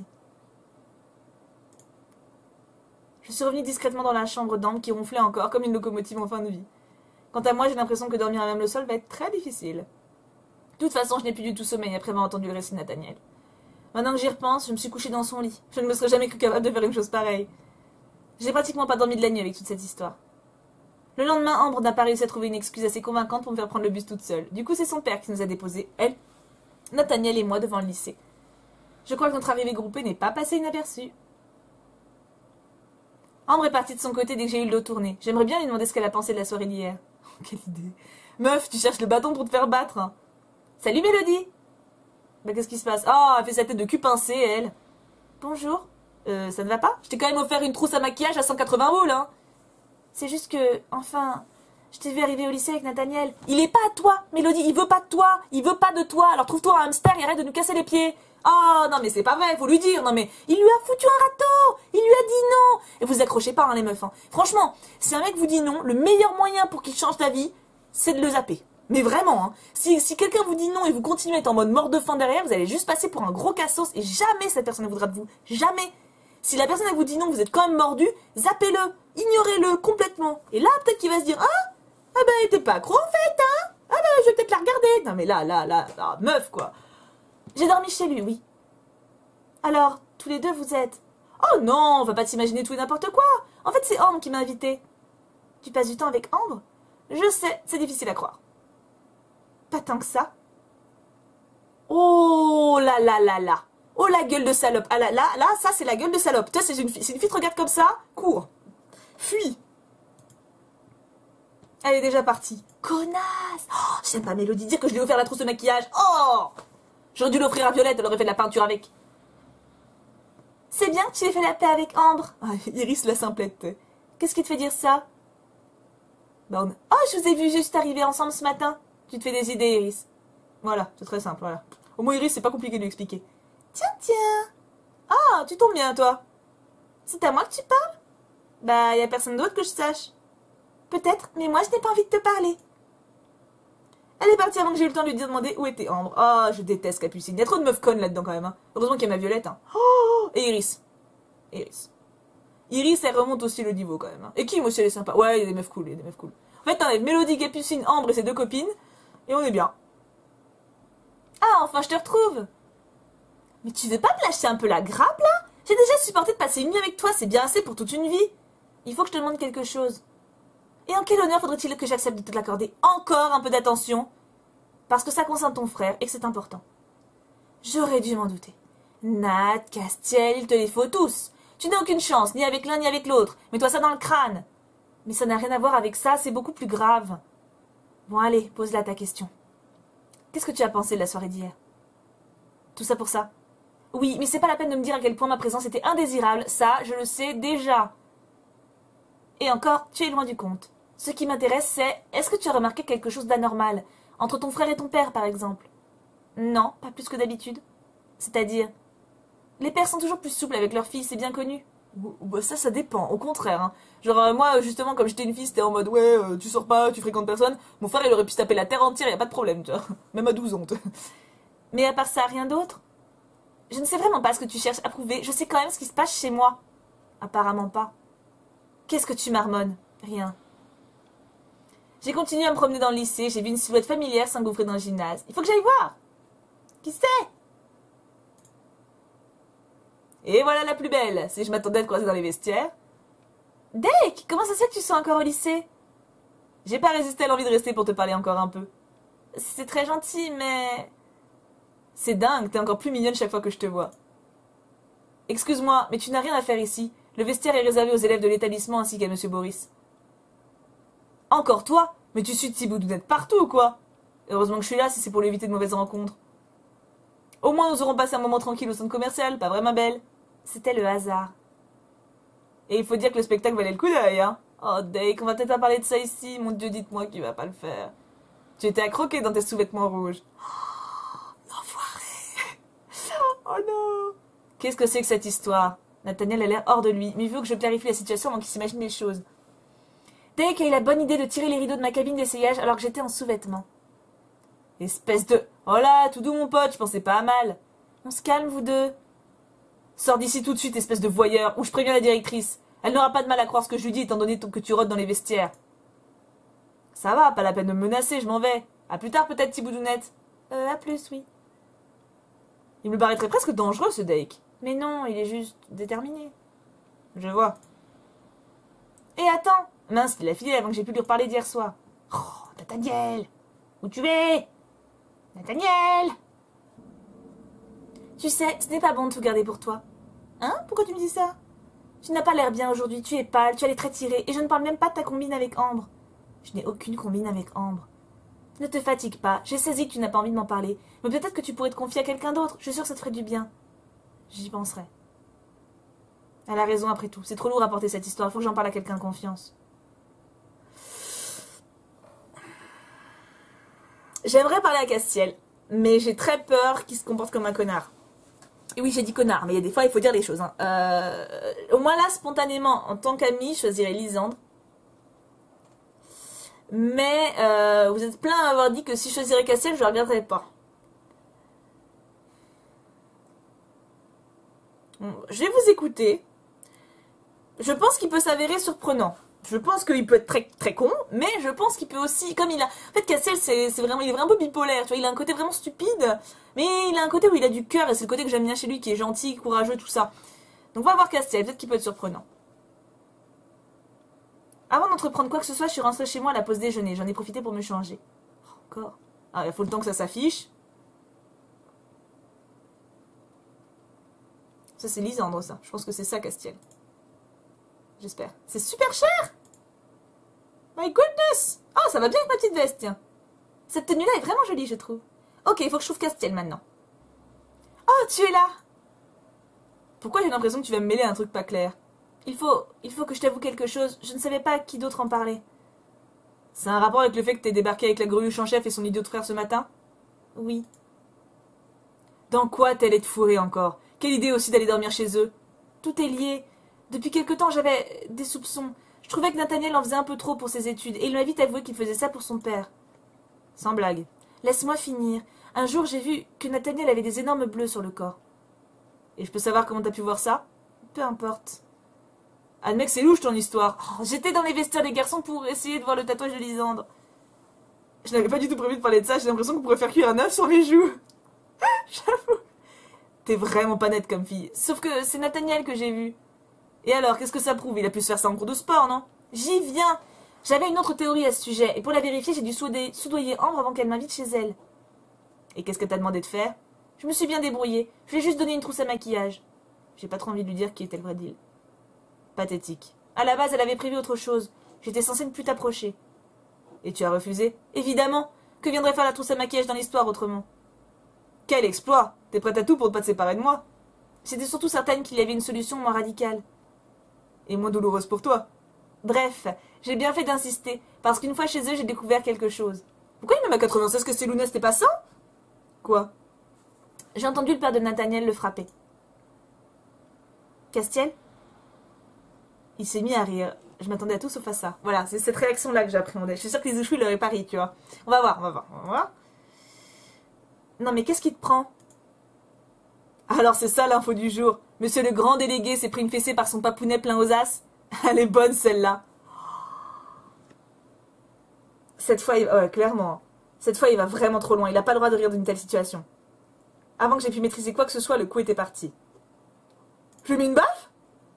Je suis revenue discrètement dans la chambre d'Ambre qui ronflait encore comme une locomotive en fin de vie. Quant à moi, j'ai l'impression que dormir à même le sol va être très difficile. De toute façon, je n'ai plus du tout sommeil après avoir entendu le récit de Nathaniel. Maintenant que j'y repense, je me suis couchée dans son lit. Je ne me serais jamais cru capable de faire une chose pareille. J'ai pratiquement pas dormi de la nuit avec toute cette histoire. Le lendemain, Ambre n'a pas réussi à trouver une excuse assez convaincante pour me faire prendre le bus toute seule. Du coup, c'est son père qui nous a déposés, elle, Nathaniel et moi, devant le lycée. Je crois que notre arrivée groupée n'est pas passée inaperçue. Ambre est partie de son côté dès que j'ai eu le dos tourné. J'aimerais bien lui demander ce qu'elle a pensé de la soirée d'hier. Quelle idée. Meuf, tu cherches le bâton pour te faire battre. Hein. Salut Mélodie. Bah qu'est-ce qui se passe? Oh, elle fait sa tête de cul pincée, elle. Bonjour. Euh, ça ne va pas? Je t'ai quand même offert une trousse à maquillage à cent quatre-vingts boules, hein. C'est juste que, enfin, Je t'ai vu arriver au lycée avec Nathaniel. Il est pas à toi, Mélodie, il veut pas de toi. Il veut pas de toi. Alors trouve-toi un hamster et arrête de nous casser les pieds. Oh, non mais c'est pas vrai, faut lui dire. Non mais il lui a foutu un râteau. Il lui a dit non. Et vous accrochez pas, hein, les meufs. Hein. Franchement, si un mec vous dit non, le meilleur moyen pour qu'il change d'avis, c'est de le zapper. Mais vraiment, hein. Si, si quelqu'un vous dit non et vous continuez à être en mode mort de faim derrière, vous allez juste passer pour un gros cassos et jamais cette personne ne voudra de vous. Jamais. Si la personne elle vous dit non, vous êtes quand même mordu, zappez-le, ignorez-le complètement. Et là, peut-être qu'il va se dire, ah, ah ben, t'es pas accro en fait, hein. Ah ben, je vais peut-être la regarder. Non mais là, là, là, là, meuf quoi. J'ai dormi chez lui, oui. Alors, tous les deux vous êtes... Oh non, on va pas t'imaginer tout et n'importe quoi. En fait, c'est Ambre qui m'a invité. Tu passes du temps avec Ambre? Je sais, c'est difficile à croire. Pas tant que ça. Oh là là là là. Oh la gueule de salope. Ah là là, là ça c'est la gueule de salope. Toi, c'est une fille, c'est une fille te regarde comme ça, cours. Fuis. Elle est déjà partie. Connasse. Oh, j'aime pas Mélodie dire que je lui ai offert la trousse de maquillage. Oh, j'aurais dû l'offrir à Violette, elle aurait fait de la peinture avec. C'est bien que tu aies fait la paix avec Ambre. Ah, Iris la simplette. Qu'est-ce qui te fait dire ça? Bah, on... Oh, je vous ai vu juste arriver ensemble ce matin. Tu te fais des idées, Iris. Voilà, c'est très simple, voilà. Au moins, Iris, c'est pas compliqué de lui expliquer. Tiens, tiens. Ah, tu tombes bien, toi. C'est à moi que tu parles? Bah, y a personne d'autre que je sache. Peut-être, mais moi, je n'ai pas envie de te parler. Elle est partie avant que j'ai eu le temps de lui demander où était Ambre. Ah, oh, je déteste Capucine. Il y a trop de meufs connes là-dedans, quand même. Hein. Heureusement qu'il y a ma Violette. Hein. Oh, et Iris. Iris. Iris, elle remonte aussi le niveau, quand même. Hein. Et Kim aussi, elle est sympa. Ouais, il y a des meufs cool, il y a des meufs cool. En fait, t'enlèves Mélodie, Capucine, Ambre et ses deux copines, et on est bien. Ah, enfin, je te retrouve. Mais tu veux pas me lâcher un peu la grappe, là? J'ai déjà supporté de passer une nuit avec toi, c'est bien assez pour toute une vie. Il faut que je te demande quelque chose. Et en quel honneur faudrait-il que j'accepte de te l'accorder encore un peu d'attention? Parce que ça concerne ton frère et que c'est important. J'aurais dû m'en douter. Nat, Castiel, il te les faut tous. Tu n'as aucune chance, ni avec l'un ni avec l'autre. Mets-toi ça dans le crâne. Mais ça n'a rien à voir avec ça, c'est beaucoup plus grave. Bon, allez, pose-la ta question. Qu'est-ce que tu as pensé de la soirée d'hier? Tout ça pour ça? Oui, mais c'est pas la peine de me dire à quel point ma présence était indésirable, ça, je le sais déjà. Et encore, tu es loin du compte. Ce qui m'intéresse, c'est, est-ce que tu as remarqué quelque chose d'anormal? Entre ton frère et ton père, par exemple? Non, pas plus que d'habitude. C'est-à-dire? Les pères sont toujours plus souples avec leurs filles, c'est bien connu. Bah ça, ça dépend, au contraire. Hein. Genre, euh, moi, justement, comme j'étais une fille, c'était en mode, ouais, euh, tu sors pas, tu fréquentes personne. Mon frère, il aurait pu se taper la terre entière, y a pas de problème, tu vois. Même à douze ans. Mais à part ça, rien d'autre? Je ne sais vraiment pas ce que tu cherches à prouver, je sais quand même ce qui se passe chez moi. Apparemment pas. Qu'est-ce que tu marmonnes? Rien. J'ai continué à me promener dans le lycée, j'ai vu une silhouette familière s'engouffrer dans le gymnase. Il faut que j'aille voir. Qui c'est? Et voilà la plus belle, si je m'attendais à te croiser dans les vestiaires. Dake, comment ça se fait que tu sois encore au lycée? J'ai pas résisté à l'envie de rester pour te parler encore un peu. C'est très gentil, mais... C'est dingue, t'es encore plus mignonne chaque fois que je te vois. Excuse-moi, mais tu n'as rien à faire ici. Le vestiaire est réservé aux élèves de l'établissement ainsi qu'à monsieur Boris. Encore toi? Mais tu suis de Thibaudounet partout, quoi. Heureusement que je suis là si c'est pour lui éviter de mauvaises rencontres. Au moins nous aurons passé un moment tranquille au centre commercial, pas vrai ma belle? C'était le hasard. Et il faut dire que le spectacle valait le coup d'œil, hein. Oh Dake, on va peut-être pas parler de ça ici, mon Dieu, dites-moi qui va pas le faire. Tu étais accroquée dans tes sous-vêtements rouges. Oh, l'enfoiré. Oh non. Qu'est-ce que c'est que cette histoire? Nathaniel a l'air hors de lui, mais il veut que je clarifie la situation avant qu'il s'imagine les choses. Dake a eu la bonne idée de tirer les rideaux de ma cabine d'essayage alors que j'étais en sous-vêtements. Espèce de... Oh là, tout doux mon pote, je pensais pas à mal. On se calme, vous deux. Sors d'ici tout de suite, espèce de voyeur, ou je préviens la directrice. Elle n'aura pas de mal à croire ce que je lui dis, étant donné que tu rôdes dans les vestiaires. Ça va, pas la peine de me menacer, je m'en vais. À plus tard peut-être, Thibaudounet. Euh, à plus, oui. Il me paraîtrait presque dangereux, ce Dake. Mais non, il est juste déterminé. Je vois. Et attends. Mince, il a filé avant que j'ai pu lui reparler d'hier soir. Oh, Nathaniel. Où tu es? Nathaniel. Tu sais, ce n'est pas bon de tout garder pour toi. Hein? Pourquoi tu me dis ça? Tu n'as pas l'air bien aujourd'hui, tu es pâle, tu as les traits tirés, et je ne parle même pas de ta combine avec Ambre. Je n'ai aucune combine avec Ambre. Ne te fatigue pas, j'ai saisi que tu n'as pas envie de m'en parler, mais peut-être que tu pourrais te confier à quelqu'un d'autre, je suis sûre que ça te ferait du bien. J'y penserai. Elle a raison après tout, c'est trop lourd à porter cette histoire, il faut que j'en parle à quelqu'un de confiance. J'aimerais parler à Castiel, mais j'ai très peur qu'il se comporte comme un connard. Et oui, j'ai dit connard, mais il y a des fois, il faut dire les choses. Hein. Euh, au moins là, spontanément, en tant qu'ami, je choisirais Lisandre. Mais euh, vous êtes plein à avoir dit que si je choisirais Castiel, je ne regretterais pas. Bon, je vais vous écouter. Je pense qu'il peut s'avérer surprenant. Je pense qu'il peut être très très con, mais je pense qu'il peut aussi, comme il a, en fait Castiel c'est vraiment, il est vraiment un peu bipolaire, tu vois, il a un côté vraiment stupide, mais il a un côté où il a du cœur et c'est le côté que j'aime bien chez lui, qui est gentil, courageux, tout ça. Donc on va voir Castiel, peut-être qu'il peut être surprenant. Avant d'entreprendre quoi que ce soit, je suis rentrée chez moi à la pause déjeuner, j'en ai profité pour me changer. Encore. Ah, il faut le temps que ça s'affiche. Ça c'est Lisandre ça, je pense que c'est ça Castiel. J'espère. C'est super cher! My goodness! Oh, ça va bien avec ma petite veste, tiens. Cette tenue-là est vraiment jolie, je trouve. Ok, il faut que je trouve Castiel maintenant. Oh, tu es là! Pourquoi j'ai l'impression que tu vas me mêler à un truc pas clair? Il faut, il faut que je t'avoue quelque chose. Je ne savais pas à qui d'autre en parler. C'est un rapport avec le fait que t'es débarqué avec la greluche en chef et son idiot de frère ce matin? Oui. Dans quoi t'allais te fourrer encore? Quelle idée aussi d'aller dormir chez eux? Tout est lié. Depuis quelque temps, j'avais des soupçons. Je trouvais que Nathaniel en faisait un peu trop pour ses études, et il m'a vite avoué qu'il faisait ça pour son père. Sans blague. Laisse-moi finir. Un jour, j'ai vu que Nathaniel avait des énormes bleus sur le corps. Et je peux savoir comment t'as pu voir ça? Peu importe. Admets que c'est louche ton histoire. Oh, j'étais dans les vestiaires des garçons pour essayer de voir le tatouage de Lisandre. Je n'avais pas du tout prévu de parler de ça, j'ai l'impression qu'on pourrait faire cuire un œuf sur mes joues. J'avoue. T'es vraiment pas nette comme fille. Sauf que c'est Nathaniel que j'ai vu. Et alors, qu'est-ce que ça prouve? Il a pu se faire ça en cours de sport, non? J'y viens. J'avais une autre théorie à ce sujet, et pour la vérifier, j'ai dû soudoyer Ambre avant qu'elle m'invite chez elle. Et qu'est-ce que t'as demandé de faire? Je me suis bien débrouillée. Je lui ai juste donné une trousse à maquillage. J'ai pas trop envie de lui dire qui était le vrai deal. Pathétique. À la base, elle avait prévu autre chose. J'étais censée ne plus t'approcher. Et tu as refusé? Évidemment. Que viendrait faire la trousse à maquillage dans l'histoire autrement? Quel exploit! T'es prête à tout pour ne pas te séparer de moi? J'étais surtout certaine qu'il y avait une solution moins radicale. Et moins douloureuse pour toi. Bref, j'ai bien fait d'insister, parce qu'une fois chez eux, j'ai découvert quelque chose. Pourquoi il me met à quatre-vingt-seize que c'est Lounès, c'était pas ça? Quoi? J'ai entendu le père de Nathaniel le frapper. Castiel? Il s'est mis à rire. Je m'attendais à tout sauf à ça. Voilà, c'est cette réaction-là que j'appréhendais. Je suis sûre que les ouchous, il aurait pas ri, tu vois. On va voir, on va voir, on va voir. Non mais qu'est-ce qui te prend? Alors c'est ça l'info du jour. Monsieur le grand délégué s'est pris une fessée par son papounet plein aux as. Elle est bonne celle-là. Cette fois, il... ouais, clairement. Cette fois, il va vraiment trop loin. Il n'a pas le droit de rire d'une telle situation. Avant que j'ai pu maîtriser quoi que ce soit, le coup était parti. Je lui ai mis une baffe?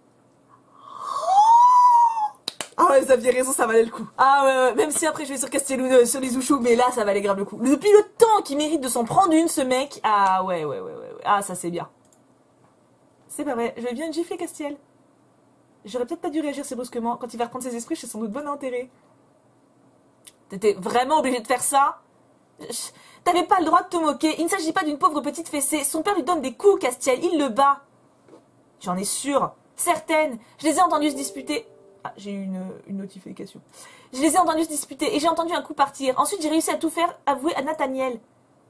Ah ouais, vous aviez raison, ça valait le coup. Ah ouais, ouais, même si après je vais sur Castellou, sur les Ouchous, mais là, ça valait grave le coup. Depuis le temps qu'il mérite de s'en prendre une, ce mec. Ah ouais, ouais, ouais, ouais. ouais. Ah, ça c'est bien. C'est pas vrai, je vais bien gifler Castiel. J'aurais peut-être pas dû réagir si brusquement. Quand il va reprendre ses esprits, j'ai sans doute bon intérêt. T'étais vraiment obligé de faire ça? T'avais pas le droit de te moquer. Il ne s'agit pas d'une pauvre petite fessée. Son père lui donne des coups, Castiel. Il le bat. J'en ai sûre. Certaines. Je les ai entendus se disputer. Ah, j'ai eu une, une notification. Je les ai entendus se disputer et j'ai entendu un coup partir. Ensuite, j'ai réussi à tout faire avouer à Nathaniel.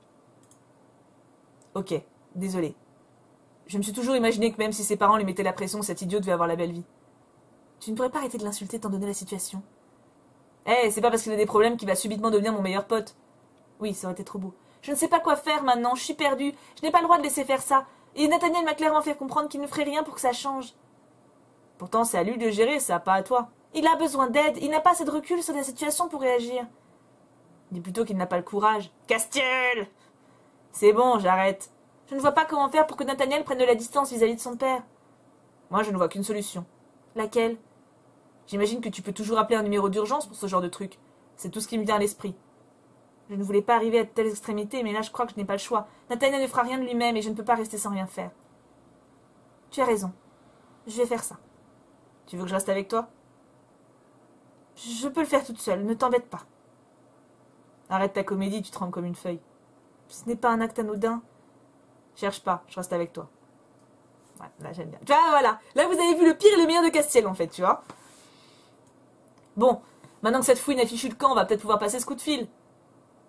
Ok, désolé. Je me suis toujours imaginé que même si ses parents lui mettaient la pression, cet idiot devait avoir la belle vie. Tu ne pourrais pas arrêter de l'insulter étant donné la situation? Eh, hey, c'est pas parce qu'il a des problèmes qu'il va subitement devenir mon meilleur pote. Oui, ça aurait été trop beau. Je ne sais pas quoi faire maintenant, je suis perdue. Je n'ai pas le droit de laisser faire ça. Et Nathaniel m'a clairement fait comprendre qu'il ne ferait rien pour que ça change. Pourtant, c'est à lui de gérer ça, pas à toi. Il a besoin d'aide, il n'a pas assez de recul sur la situation pour réagir. Dis plutôt qu'il n'a pas le courage. Castiel! C'est bon, j'arrête. Je ne vois pas comment faire pour que Nathaniel prenne de la distance vis-à-vis de son père. Moi, je ne vois qu'une solution. Laquelle? J'imagine que tu peux toujours appeler un numéro d'urgence pour ce genre de truc. C'est tout ce qui me vient à l'esprit. Je ne voulais pas arriver à de telles extrémités, mais là, je crois que je n'ai pas le choix. Nathaniel ne fera rien de lui-même et je ne peux pas rester sans rien faire. Tu as raison. Je vais faire ça. Tu veux que je reste avec toi? Je peux le faire toute seule, ne t'embête pas. Arrête ta comédie, tu trembles comme une feuille. Ce n'est pas un acte anodin. Cherche pas, je reste avec toi. Ouais, là j'aime bien. Tu vois, voilà. Là vous avez vu le pire et le meilleur de Castiel en fait, tu vois. Bon, maintenant que cette fouine a fichu le camp, on va peut-être pouvoir passer ce coup de fil.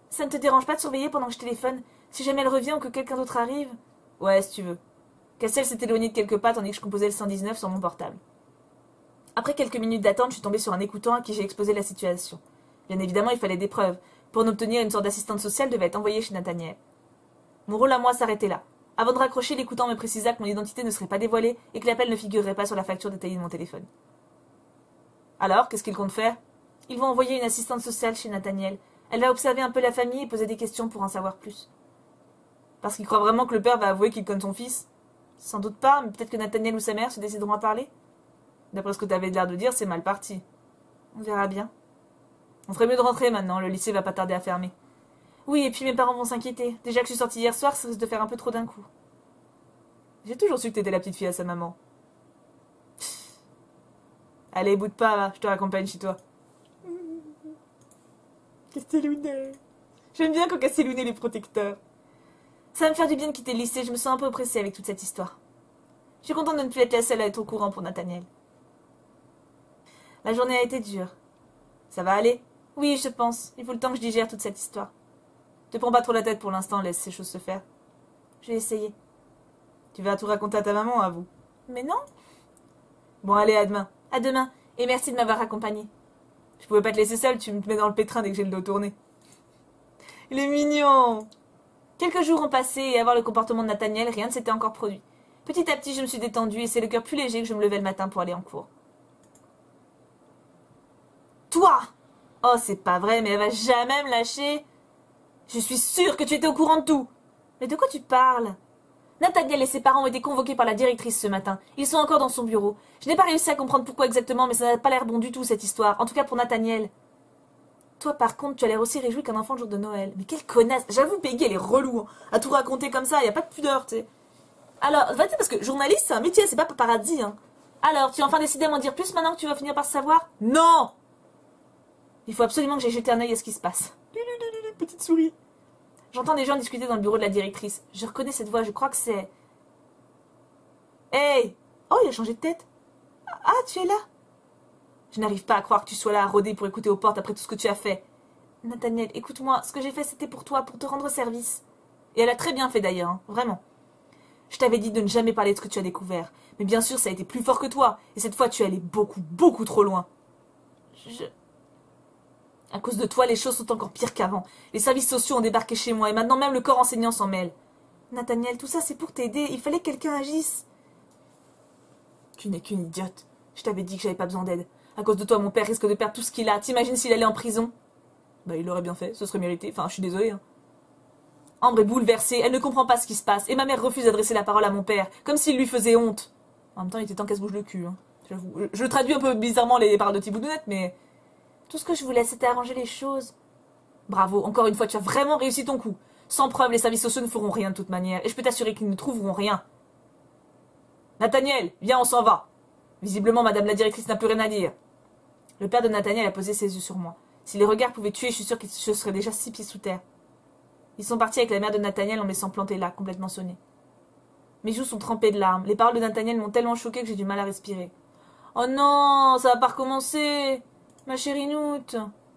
Ça ne te dérange pas de surveiller pendant que je téléphone? Si jamais elle revient ou que quelqu'un d'autre arrive? Ouais, si tu veux. Castiel s'est éloigné de quelques pas tandis que je composais le cent dix-neuf sur mon portable. Après quelques minutes d'attente, je suis tombée sur un écoutant à qui j'ai exposé la situation. Bien évidemment, il fallait des preuves. Pour en obtenir, une sorte d'assistante sociale devait être envoyée chez Nathaniel. Mon rôle à moi s'arrêtait là. Avant de raccrocher, l'écoutant me précisa que mon identité ne serait pas dévoilée et que l'appel ne figurerait pas sur la facture détaillée de mon téléphone. Alors, qu'est-ce qu'ils comptent faire? Ils vont envoyer une assistante sociale chez Nathaniel. Elle va observer un peu la famille et poser des questions pour en savoir plus. Parce qu'il croit vraiment que le père va avouer qu'il connaît son fils? Sans doute pas, mais peut-être que Nathaniel ou sa mère se décideront à parler. D'après ce que tu avais l'air de dire, c'est mal parti. On verra bien. On ferait mieux de rentrer maintenant, le lycée va pas tarder à fermer. Oui, et puis mes parents vont s'inquiéter. Déjà que je suis sortie hier soir, ça risque de faire un peu trop d'un coup. J'ai toujours su que t'étais la petite fille à sa maman. Allez, boude pas, va, je te raccompagne chez toi. Castellounet. J'aime bien quand Castellounet est protecteur. Ça va me faire du bien de quitter le lycée, je me sens un peu oppressée avec toute cette histoire. Je suis contente de ne plus être la seule à être au courant pour Nathaniel. La journée a été dure. Ça va aller? Oui, je pense. Il faut le temps que je digère toute cette histoire. Te prends pas trop la tête pour l'instant, laisse ces choses se faire. Je vais essayer. Tu vas tout raconter à ta maman, à vous. Mais non. Bon, allez, à demain. À demain, et merci de m'avoir accompagnée. Je pouvais pas te laisser seule, tu me mets dans le pétrin dès que j'ai le dos tourné. Il est mignon. Quelques jours ont passé, et à voir le comportement de Nathaniel, rien ne s'était encore produit. Petit à petit, je me suis détendue, et c'est le cœur plus léger que je me levais le matin pour aller en cours. Toi! Oh, c'est pas vrai, mais elle va jamais me lâcher. Je suis sûre que tu étais au courant de tout. Mais de quoi tu parles? Nathaniel et ses parents ont été convoqués par la directrice ce matin. Ils sont encore dans son bureau. Je n'ai pas réussi à comprendre pourquoi exactement, mais ça n'a pas l'air bon du tout, cette histoire. En tout cas pour Nathaniel. Toi, par contre, tu as l'air aussi réjoui qu'un enfant le jour de Noël. Mais quelle connasse! J'avoue, Peggy, elle est relou. Hein. À tout raconter comme ça, y a pas de pudeur, tu sais. Alors, vas-y, parce que journaliste, c'est un métier, c'est pas paparazzi, hein. Alors, tu as enfin décidé à m'en dire plus maintenant que tu vas finir par savoir? Non! Il faut absolument que j'aille jeter un œil à ce qui se passe. Petite souris. J'entends des gens discuter dans le bureau de la directrice. Je reconnais cette voix, je crois que c'est... Hey! Oh, il a changé de tête. Ah, tu es là? Je n'arrive pas à croire que tu sois là à rôder pour écouter aux portes après tout ce que tu as fait. Nathaniel, écoute-moi, ce que j'ai fait c'était pour toi, pour te rendre service. Et elle a très bien fait d'ailleurs, hein, vraiment. Je t'avais dit de ne jamais parler de ce que tu as découvert. Mais bien sûr, ça a été plus fort que toi. Et cette fois, tu es allé beaucoup, beaucoup trop loin. Je... À cause de toi, les choses sont encore pires qu'avant. Les services sociaux ont débarqué chez moi et maintenant même le corps enseignant s'en mêle. Nathaniel, tout ça c'est pour t'aider. Il fallait que quelqu'un agisse. Tu n'es qu'une idiote. Je t'avais dit que j'avais pas besoin d'aide. À cause de toi, mon père risque de perdre tout ce qu'il a. T'imagines s'il allait en prison? Bah, il l'aurait bien fait. Ce serait mérité. Enfin, je suis désolée. Hein. Ambre est bouleversée. Elle ne comprend pas ce qui se passe. Et ma mère refuse d'adresser la parole à mon père. Comme s'il lui faisait honte. En même temps, il était temps qu'elle se bouge le cul. Hein. J'avoue. Je, je traduis un peu bizarrement les paroles de Thibaudounet, mais... Tout ce que je voulais, c'était arranger les choses. Bravo, encore une fois, tu as vraiment réussi ton coup. Sans preuve, les services sociaux ne feront rien de toute manière, et je peux t'assurer qu'ils ne trouveront rien. Nathaniel, viens, on s'en va. Visiblement, madame la directrice n'a plus rien à dire. Le père de Nathaniel a posé ses yeux sur moi. Si les regards pouvaient tuer, je suis sûre qu'ils se seraient déjà six pieds sous terre. Ils sont partis avec la mère de Nathaniel en me laissant planter là, complètement sonnée. Mes joues sont trempées de larmes. Les paroles de Nathaniel m'ont tellement choquée que j'ai du mal à respirer. Oh non, ça va pas recommencer. Ma chérie Noute.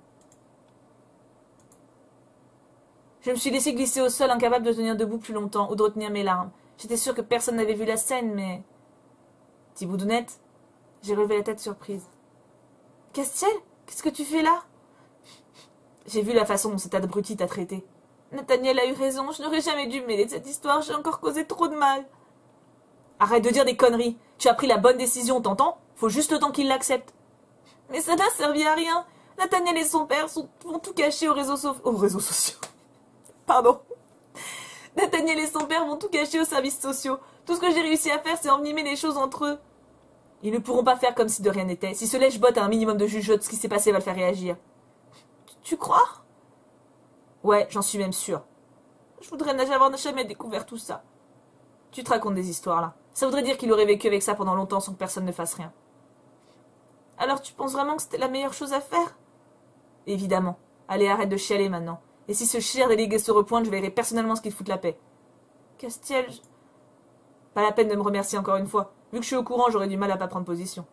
Je me suis laissée glisser au sol, incapable de tenir debout plus longtemps ou de retenir mes larmes. J'étais sûre que personne n'avait vu la scène, mais... Thibaudounet, j'ai relevé la tête surprise. Castiel, qu'est-ce que tu fais là? J'ai vu la façon dont cet abruti t'a traité. Nathaniel a eu raison, je n'aurais jamais dû me mêler de cette histoire, j'ai encore causé trop de mal. Arrête de dire des conneries. Tu as pris la bonne décision, t'entends? Faut juste le temps qu'il l'accepte. Mais ça n'a servi à rien. Nathaniel et son père sont, vont tout cacher aux réseaux sociaux. Aux réseaux sociaux. Pardon. Nathaniel et son père vont tout cacher aux services sociaux. Tout ce que j'ai réussi à faire, c'est envenimer les choses entre eux. Ils ne pourront pas faire comme si de rien n'était. Si ce lèche-bot a un minimum de jugeote, ce qui s'est passé va le faire réagir. Tu, tu crois? Ouais, j'en suis même sûre. Je voudrais n'avoir jamais découvert tout ça. Tu te racontes des histoires, là. Ça voudrait dire qu'il aurait vécu avec ça pendant longtemps sans que personne ne fasse rien. Alors tu penses vraiment que c'était la meilleure chose à faire? Évidemment. Allez, arrête de chialer maintenant. Et si ce cher délégué se repointe, je verrai personnellement ce qu'il fout de la paix. Castiel, je... Pas la peine de me remercier encore une fois. Vu que je suis au courant, j'aurais du mal à pas prendre position.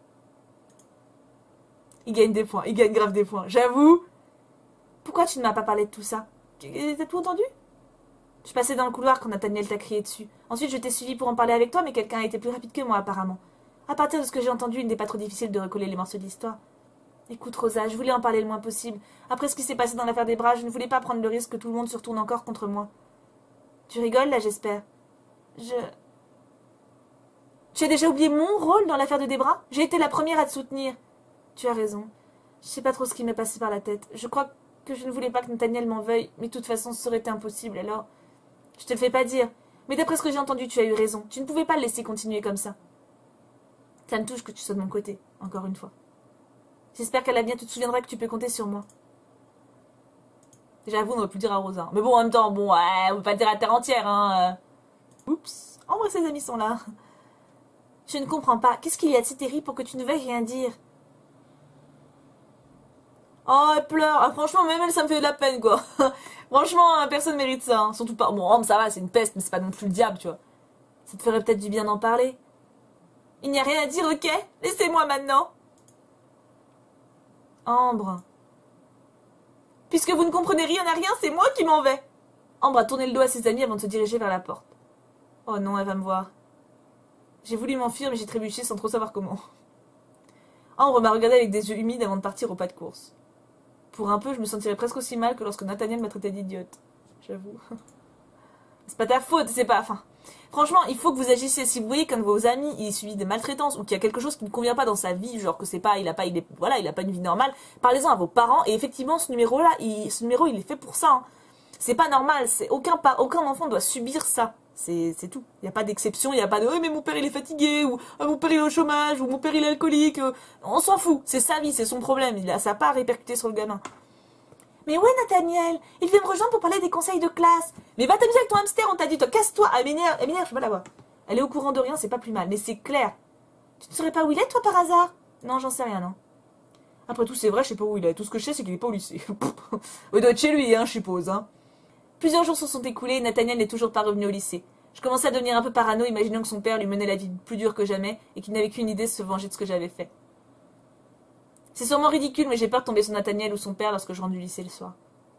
Il gagne des points, il gagne grave des points. J'avoue. Pourquoi tu ne m'as pas parlé de tout ça? T'as tout entendu? Je passais dans le couloir quand Nathaniel t'a crié dessus. Ensuite, je t'ai suivi pour en parler avec toi, mais quelqu'un a été plus rapide que moi, apparemment. À partir de ce que j'ai entendu, il n'est pas trop difficile de recoller les morceaux de l'histoire. Écoute, Rosa, je voulais en parler le moins possible. Après ce qui s'est passé dans l'affaire des bras, je ne voulais pas prendre le risque que tout le monde se retourne encore contre moi. Tu rigoles, là, j'espère. Je... Tu as déjà oublié mon rôle dans l'affaire de Debra? J'ai été la première à te soutenir. Tu as raison. Je sais pas trop ce qui m'est passé par la tête. Je crois que je ne voulais pas que Nathaniel m'en veuille, mais de toute façon, ce serait été impossible, alors... Je te le fais pas dire. Mais d'après ce que j'ai entendu, tu as eu raison. Tu ne pouvais pas le laisser continuer comme ça. Ça me touche que tu sois de mon côté, encore une fois. J'espère qu'à l'avenir, tu te souviendras que tu peux compter sur moi. J'avoue, on ne va plus dire à Rosa. Mais bon, en même temps, bon, ouais, on va pas le dire à terre entière, hein. Oups. En vrai, ses amis sont là. Je ne comprends pas. Qu'est-ce qu'il y a de si terrible pour que tu ne veuilles rien dire? Oh, elle pleure. Ah, franchement, même elle, ça me fait de la peine, quoi. Franchement, personne mérite ça. Hein. Surtout pas... Bon, Homme, ça va, c'est une peste, mais c'est pas non plus le diable, tu vois. Ça te ferait peut-être du bien d'en parler. Il n'y a rien à dire, ok? Laissez-moi maintenant. Ambre. Puisque vous ne comprenez rien à rien, c'est moi qui m'en vais. Ambre a tourné le dos à ses amis avant de se diriger vers la porte. Oh non, elle va me voir. J'ai voulu m'enfuir, mais j'ai trébuché sans trop savoir comment. Ambre m'a regardé avec des yeux humides avant de partir au pas de course. Pour un peu, je me sentirais presque aussi mal que lorsque Nathaniel m'a traité d'idiote. J'avoue. C'est pas ta faute, c'est pas... Enfin... Franchement, il faut que vous agissiez. Si vous voyez qu'un de vos amis il subit des maltraitances ou qu'il y a quelque chose qui ne convient pas dans sa vie, genre que c'est pas, il a pas, il est, voilà, il a pas une vie normale, parlez-en à vos parents. Et effectivement, ce numéro-là, il, ce numéro, il est fait pour ça. Hein. C'est pas normal. C'est aucun, aucun enfant doit subir ça. C'est tout. Il n'y a pas d'exception. Il n'y a pas de, oh, mais mon père il est fatigué ou oh, mon père il est au chômage ou mon père il est alcoolique. Euh, on s'en fout. C'est sa vie, c'est son problème. Il a, ça n'a pas à répercuter sur le gamin. Mais ouais, Nathaniel, il vient me rejoindre pour parler des conseils de classe. Mais va t'amuser avec ton hamster, on t'a dit, toi, casse-toi. Elle m'énerve, elle m'énerve, je peux pas la voir. Elle est au courant de rien, c'est pas plus mal, mais c'est clair. Tu ne saurais pas où il est, toi, par hasard? Non, j'en sais rien, non. Après tout, c'est vrai, je sais pas où il est. Tout ce que je sais, c'est qu'il est pas au lycée. Il doit être chez lui, hein, je suppose, hein. Plusieurs jours se sont écoulés et Nathaniel n'est toujours pas revenu au lycée. Je commençais à devenir un peu parano, imaginant que son père lui menait la vie plus dure que jamais et qu'il n'avait qu'une idée de se venger de ce que j'avais fait. C'est sûrement ridicule, mais j'ai peur de tomber sur Nathaniel ou son père lorsque je rentre du lycée le soir.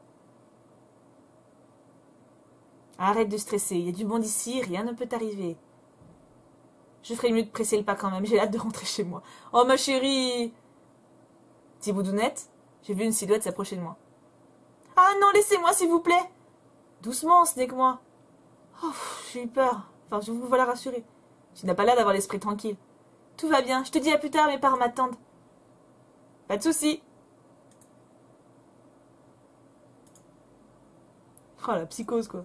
Arrête de stresser, il y a du monde ici, rien ne peut t'arriver. Je ferais mieux de presser le pas quand même, j'ai hâte de rentrer chez moi. Oh ma chérie! Thibaudounette, j'ai vu une silhouette s'approcher de moi. Ah non, laissez-moi s'il vous plaît! Doucement, ce n'est que moi. Oh, j'ai eu peur. Enfin, je vous voilà rassurer. Tu n'as pas l'air d'avoir l'esprit tranquille. Tout va bien, je te dis à plus tard, mes parents m'attendent. Pas de soucis. Oh la psychose quoi.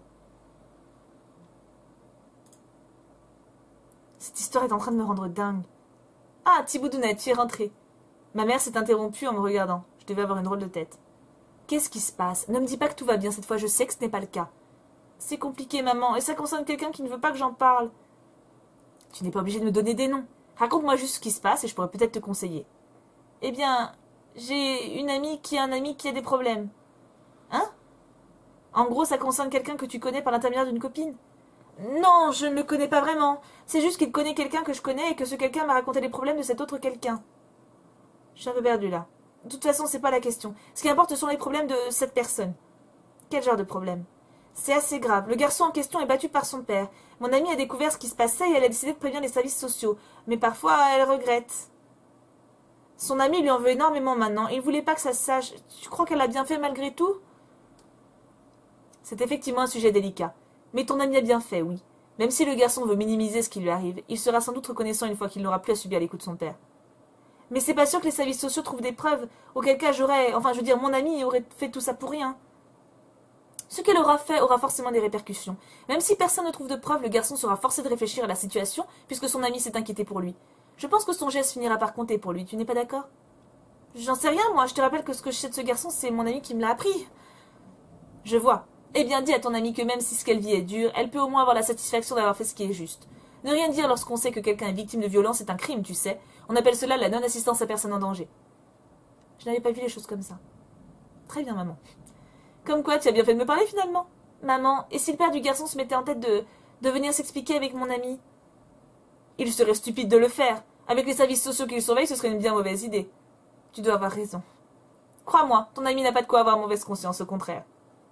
Cette histoire est en train de me rendre dingue. Ah, Thibaudounette, tu es rentrée. Ma mère s'est interrompue en me regardant. Je devais avoir une drôle de tête. Qu'est-ce qui se passe? Ne me dis pas que tout va bien cette fois, je sais que ce n'est pas le cas. C'est compliqué, maman, et ça concerne quelqu'un qui ne veut pas que j'en parle. Tu n'es pas obligée de me donner des noms. Raconte-moi juste ce qui se passe et je pourrais peut-être te conseiller. Eh bien, j'ai une amie qui a un ami qui a des problèmes. Hein? En gros, ça concerne quelqu'un que tu connais par l'intermédiaire d'une copine? Non, je ne le connais pas vraiment. C'est juste qu'il connaît quelqu'un que je connais et que ce quelqu'un m'a raconté les problèmes de cet autre quelqu'un. Je suis un peu perdue là. De toute façon, c'est pas la question. Ce qui importe, ce sont les problèmes de cette personne. Quel genre de problème? C'est assez grave. Le garçon en question est battu par son père. Mon amie a découvert ce qui se passait et elle a décidé de prévenir les services sociaux. Mais parfois, elle regrette. Son ami lui en veut énormément maintenant. Il ne voulait pas que ça se sache. Tu crois qu'elle a bien fait malgré tout? C'est effectivement un sujet délicat. Mais ton ami a bien fait, oui. Même si le garçon veut minimiser ce qui lui arrive, il sera sans doute reconnaissant une fois qu'il n'aura plus à subir les coups de son père. Mais c'est pas sûr que les services sociaux trouvent des preuves, auquel cas j'aurais... Enfin, je veux dire, mon ami aurait fait tout ça pour rien. Ce qu'elle aura fait aura forcément des répercussions. Même si personne ne trouve de preuves, le garçon sera forcé de réfléchir à la situation, puisque son ami s'est inquiété pour lui. Je pense que son geste finira par compter pour lui, tu n'es pas d'accord? J'en sais rien, moi, je te rappelle que ce que je sais de ce garçon, c'est mon ami qui me l'a appris. Je vois. Eh bien, dis à ton amie que même si ce qu'elle vit est dur, elle peut au moins avoir la satisfaction d'avoir fait ce qui est juste. Ne rien dire lorsqu'on sait que quelqu'un est victime de violence est un crime, tu sais. On appelle cela la non-assistance à personne en danger. Je n'avais pas vu les choses comme ça. Très bien, maman. Comme quoi, tu as bien fait de me parler, finalement. Maman, et si le père du garçon se mettait en tête de, de venir s'expliquer avec mon ami? Il serait stupide de le faire. Avec les services sociaux qui le surveillent, ce serait une bien mauvaise idée. Tu dois avoir raison. Crois-moi, ton ami n'a pas de quoi avoir mauvaise conscience, au contraire.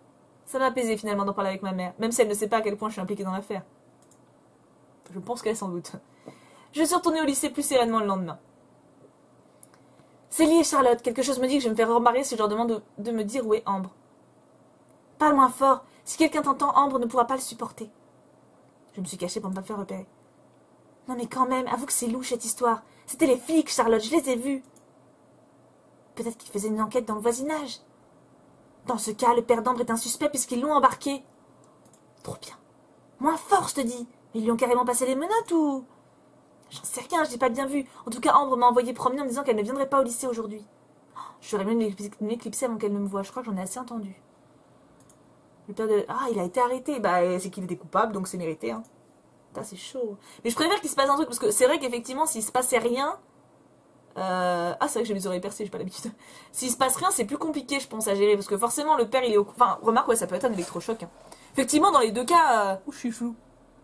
Ça m'a apaisé finalement d'en parler avec ma mère, même si elle ne sait pas à quel point je suis impliquée dans l'affaire. Je pense qu'elle s'en doute. Je suis retournée au lycée plus sereinement le lendemain. Célie et Charlotte, quelque chose me dit que je vais me faire remarrer si je leur demande de, de me dire où est Ambre. Parle moins fort. Si quelqu'un t'entend, Ambre ne pourra pas le supporter. Je me suis cachée pour ne pas me faire repérer. Non mais quand même, avoue que c'est louche cette histoire. C'était les flics, Charlotte, je les ai vus. Peut-être qu'ils faisaient une enquête dans le voisinage. Dans ce cas, le père d'Ambre est un suspect puisqu'ils l'ont embarqué. Trop bien. Moins fort, je te dis. Ils lui ont carrément passé les menottes ou... J'en sais rien, je n'ai pas bien vu. En tout cas, Ambre m'a envoyé promener en me disant qu'elle ne viendrait pas au lycée aujourd'hui. Oh, je ferais mieux de m'éclipser avant qu'elle ne me voie. Je crois que j'en ai assez entendu. Le père de... Ah, il a été arrêté. Bah, c'est qu'il était coupable, donc c'est mérité. Hein. Putain, c'est chaud. Mais je préfère qu'il se passe un truc, parce que c'est vrai qu'effectivement, s'il se passait rien... Euh... Ah, c'est vrai que j'ai mes oreilles percées, j'ai pas l'habitude. S'il se passe rien, c'est plus compliqué, je pense, à gérer. Parce que forcément, le père, il est au... Enfin, remarque, ouais, ça peut être un électrochoc. Hein. Effectivement, dans les deux cas... Euh... Ouh, je suis flou.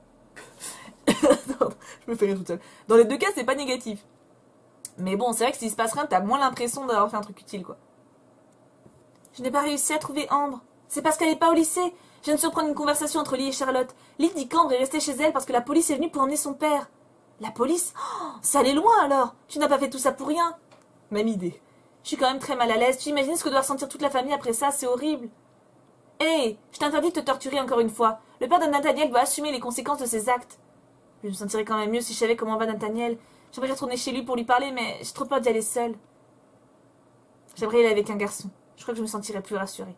Je me fais rire toute seule. Dans les deux cas, c'est pas négatif. Mais bon, c'est vrai que s'il se passe rien, t'as moins l'impression d'avoir fait un truc utile, quoi. Je n'ai pas réussi à trouver Ambre. C'est parce qu'elle n'est pas au lycée. Je viens de surprendre une conversation entre Lee et Charlotte. Lee dit qu'Ambre est restée chez elle parce que la police est venue pour emmener son père. La police? Oh, ça allait loin alors. Tu n'as pas fait tout ça pour rien. Même idée. Je suis quand même très mal à l'aise. Tu imagines ce que doit ressentir toute la famille après ça? C'est horrible. Hé, hey, je t'interdis de te torturer encore une fois. Le père de Nathaniel doit assumer les conséquences de ses actes. Je me sentirais quand même mieux si je savais comment va Nathaniel. J'aimerais retourner chez lui pour lui parler, mais j'ai trop peur d'y aller seule. J'aimerais y aller avec un garçon. Je crois que je me sentirais plus rassurée.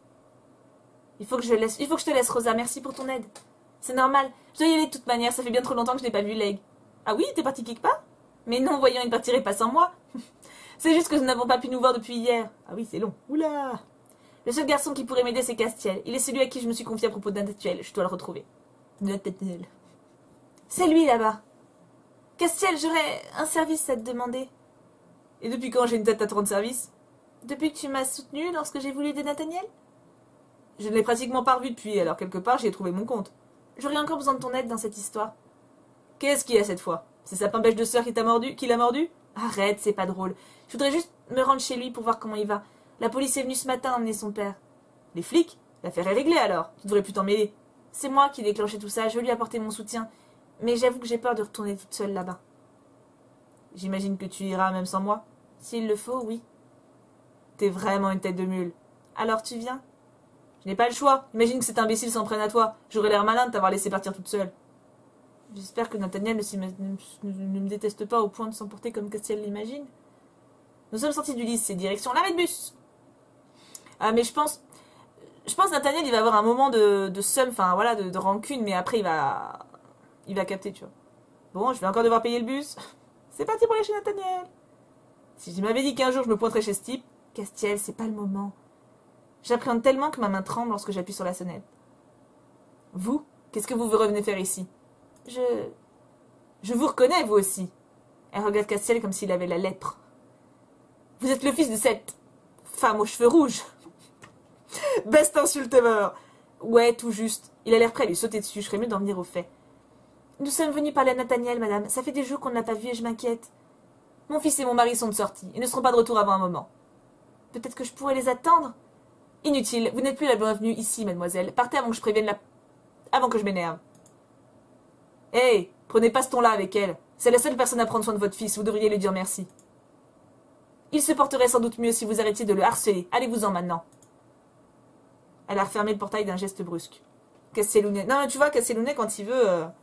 Il faut que je laisse... Il faut que je te laisse, Rosa. Merci pour ton aide. C'est normal. Je dois y aller de toute manière. Ça fait bien trop longtemps que je n'ai pas vu Leg. Ah oui, t'es parti quelque part? Mais non, voyons, il partirait pas sans moi. C'est juste que nous n'avons pas pu nous voir depuis hier. Ah oui, c'est long. Oula. Le seul garçon qui pourrait m'aider, c'est Castiel. Il est celui à qui je me suis confiée à propos d'un actuel. Je dois le retrouver. Nathaniel. C'est lui, là-bas. Castiel, j'aurais un service à te demander. Et depuis quand j'ai une tête à te rendre service? Depuis que tu m'as soutenu lorsque j'ai voulu aider Nathaniel? Je ne l'ai pratiquement pas revu depuis, alors quelque part j'y ai trouvé mon compte. J'aurais encore besoin de ton aide dans cette histoire. Qu'est-ce qu'il y a cette fois? C'est sa pimbèche de sœur qui t'a mordu, qui l'a mordu? Arrête, c'est pas drôle. Je voudrais juste me rendre chez lui pour voir comment il va. La police est venue ce matin emmener son père. Les flics? L'affaire est réglée alors. Tu devrais plus t'en mêler. C'est moi qui ai déclenché tout ça, je veux lui apporter mon soutien. Mais j'avoue que j'ai peur de retourner toute seule là-bas. J'imagine que tu iras même sans moi? S'il le faut, oui. T'es vraiment une tête de mule. Alors tu viens? Je n'ai pas le choix. Imagine que cet imbécile s'en prenne à toi. J'aurais l'air malin de t'avoir laissé partir toute seule. J'espère que Nathaniel ne, ne, ne, ne me déteste pas au point de s'emporter comme Castiel l'imagine. Nous sommes sortis du lycée, direction l'arrêt de bus. Ah, mais je pense... Je pense que Nathaniel, il va avoir un moment de, de seum, enfin voilà, de, de rancune, mais après il va... Il va capter, tu vois. Bon, je vais encore devoir payer le bus. C'est parti pour aller chez Nathaniel. Si je m'avais dit qu'un jour je me pointerais chez ce type... Castiel, c'est pas le moment. J'appréhende tellement que ma main tremble lorsque j'appuie sur la sonnette. Vous? Qu'est-ce que vous revenez faire ici? Je... Je vous reconnais, vous aussi. Elle regarde Castiel comme s'il avait la lèpre. Vous êtes le fils de cette... femme aux cheveux rouges. Best insulte ever. Ouais, tout juste. Il a l'air prêt à lui sauter dessus. Je ferais mieux d'en venir au fait. Nous sommes venus parler à Nathaniel, madame. Ça fait des jours qu'on ne l'a pas vu et je m'inquiète. Mon fils et mon mari sont de sortie. Ils ne seront pas de retour avant un moment. Peut-être que je pourrais les attendre? Inutile. Vous n'êtes plus la bienvenue ici, mademoiselle. Partez avant que je prévienne la... Avant que je m'énerve. Hé, hey, prenez pas ce ton-là avec elle. C'est la seule personne à prendre soin de votre fils. Vous devriez lui dire merci. Il se porterait sans doute mieux si vous arrêtiez de le harceler. Allez-vous-en maintenant. Elle a refermé le portail d'un geste brusque. Castellounet. Non, tu vois, Castellounet, quand il veut... Euh...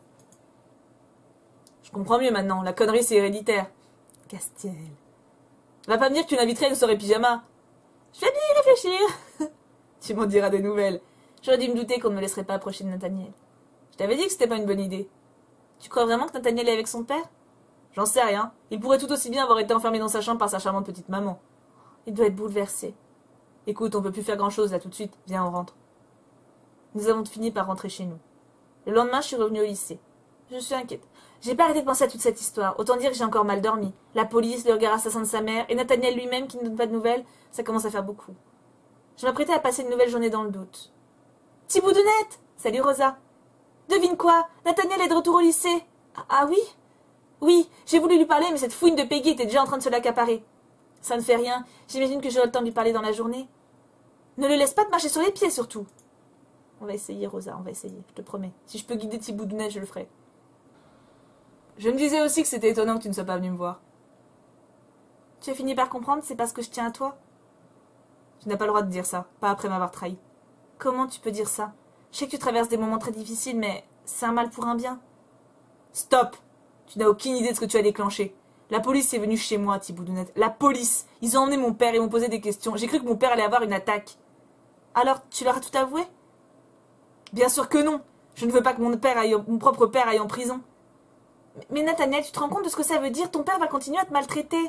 Je comprends mieux maintenant. La connerie, c'est héréditaire. Castiel. Va pas me dire que tu l'inviterais à une soirée pyjama. Je vais y réfléchir. Tu m'en diras des nouvelles. J'aurais dû me douter qu'on ne me laisserait pas approcher de Nathaniel. Je t'avais dit que c'était pas une bonne idée. Tu crois vraiment que Nathaniel est avec son père? J'en sais rien. Il pourrait tout aussi bien avoir été enfermé dans sa chambre par sa charmante petite maman. Il doit être bouleversé. Écoute, on peut plus faire grand-chose là tout de suite. Viens, on rentre. Nous avons fini par rentrer chez nous. Le lendemain, je suis revenue au lycée. Je suis inquiète. J'ai pas arrêté de penser à toute cette histoire. Autant dire que j'ai encore mal dormi. La police, le regard assassin de sa mère, et Nathaniel lui-même qui ne donne pas de nouvelles, ça commence à faire beaucoup. Je m'apprêtais à passer une nouvelle journée dans le doute. Petit boudounette! Salut Rosa! Devine quoi? Nathaniel est de retour au lycée. Ah, ah oui? Oui, j'ai voulu lui parler, mais cette fouine de Peggy était déjà en train de se l'accaparer. Ça ne fait rien. J'imagine que j'aurai le temps de lui parler dans la journée. Ne le laisse pas te marcher sur les pieds, surtout. On va essayer, Rosa, on va essayer, je te promets. Si je peux guider Thibaudounet, je le ferai. Je me disais aussi que c'était étonnant que tu ne sois pas venu me voir. Tu as fini par comprendre, c'est parce que je tiens à toi. Tu n'as pas le droit de dire ça, pas après m'avoir trahi. Comment tu peux dire ça? Je sais que tu traverses des moments très difficiles, mais c'est un mal pour un bien. Stop! Tu n'as aucune idée de ce que tu as déclenché. La police est venue chez moi, Thibaudounet. La police! Ils ont emmené mon père et m'ont posé des questions. J'ai cru que mon père allait avoir une attaque. Alors, tu leur as tout avoué? Bien sûr que non. Je ne veux pas que mon, père aille, mon propre père aille en prison. Mais, mais Nathaniel, tu te rends compte de ce que ça veut dire? Ton père va continuer à te maltraiter.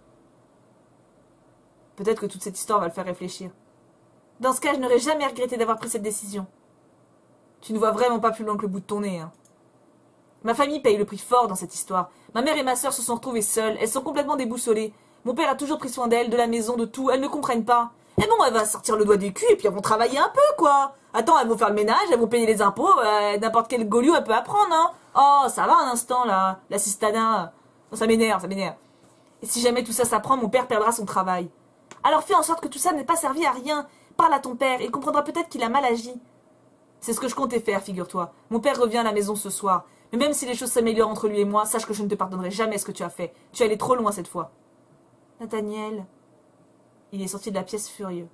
Peut-être que toute cette histoire va le faire réfléchir. Dans ce cas, je n'aurais jamais regretté d'avoir pris cette décision. Tu ne vois vraiment pas plus loin que le bout de ton nez, hein. Ma famille paye le prix fort dans cette histoire. Ma mère et ma sœur se sont retrouvées seules. Elles sont complètement déboussolées. Mon père a toujours pris soin d'elles, de la maison, de tout. Elles ne comprennent pas. Et bon, elles vont sortir le doigt du cul et puis elles vont travailler un peu, quoi. Attends, elles vont faire le ménage, elles vont payer les impôts. Euh, N'importe quel goliou, elle peut apprendre, hein. Oh, ça va un instant, là. La cistana. Oh, ça m'énerve, ça m'énerve. Et si jamais tout ça s'apprend, mon père perdra son travail. Alors fais en sorte que tout ça n'ait pas servi à rien. Parle à ton père, il comprendra peut-être qu'il a mal agi. C'est ce que je comptais faire, figure-toi. Mon père revient à la maison ce soir. Mais même si les choses s'améliorent entre lui et moi, sache que je ne te pardonnerai jamais ce que tu as fait. Tu es allé trop loin cette fois. Nathaniel. Il est sorti de la pièce furieux.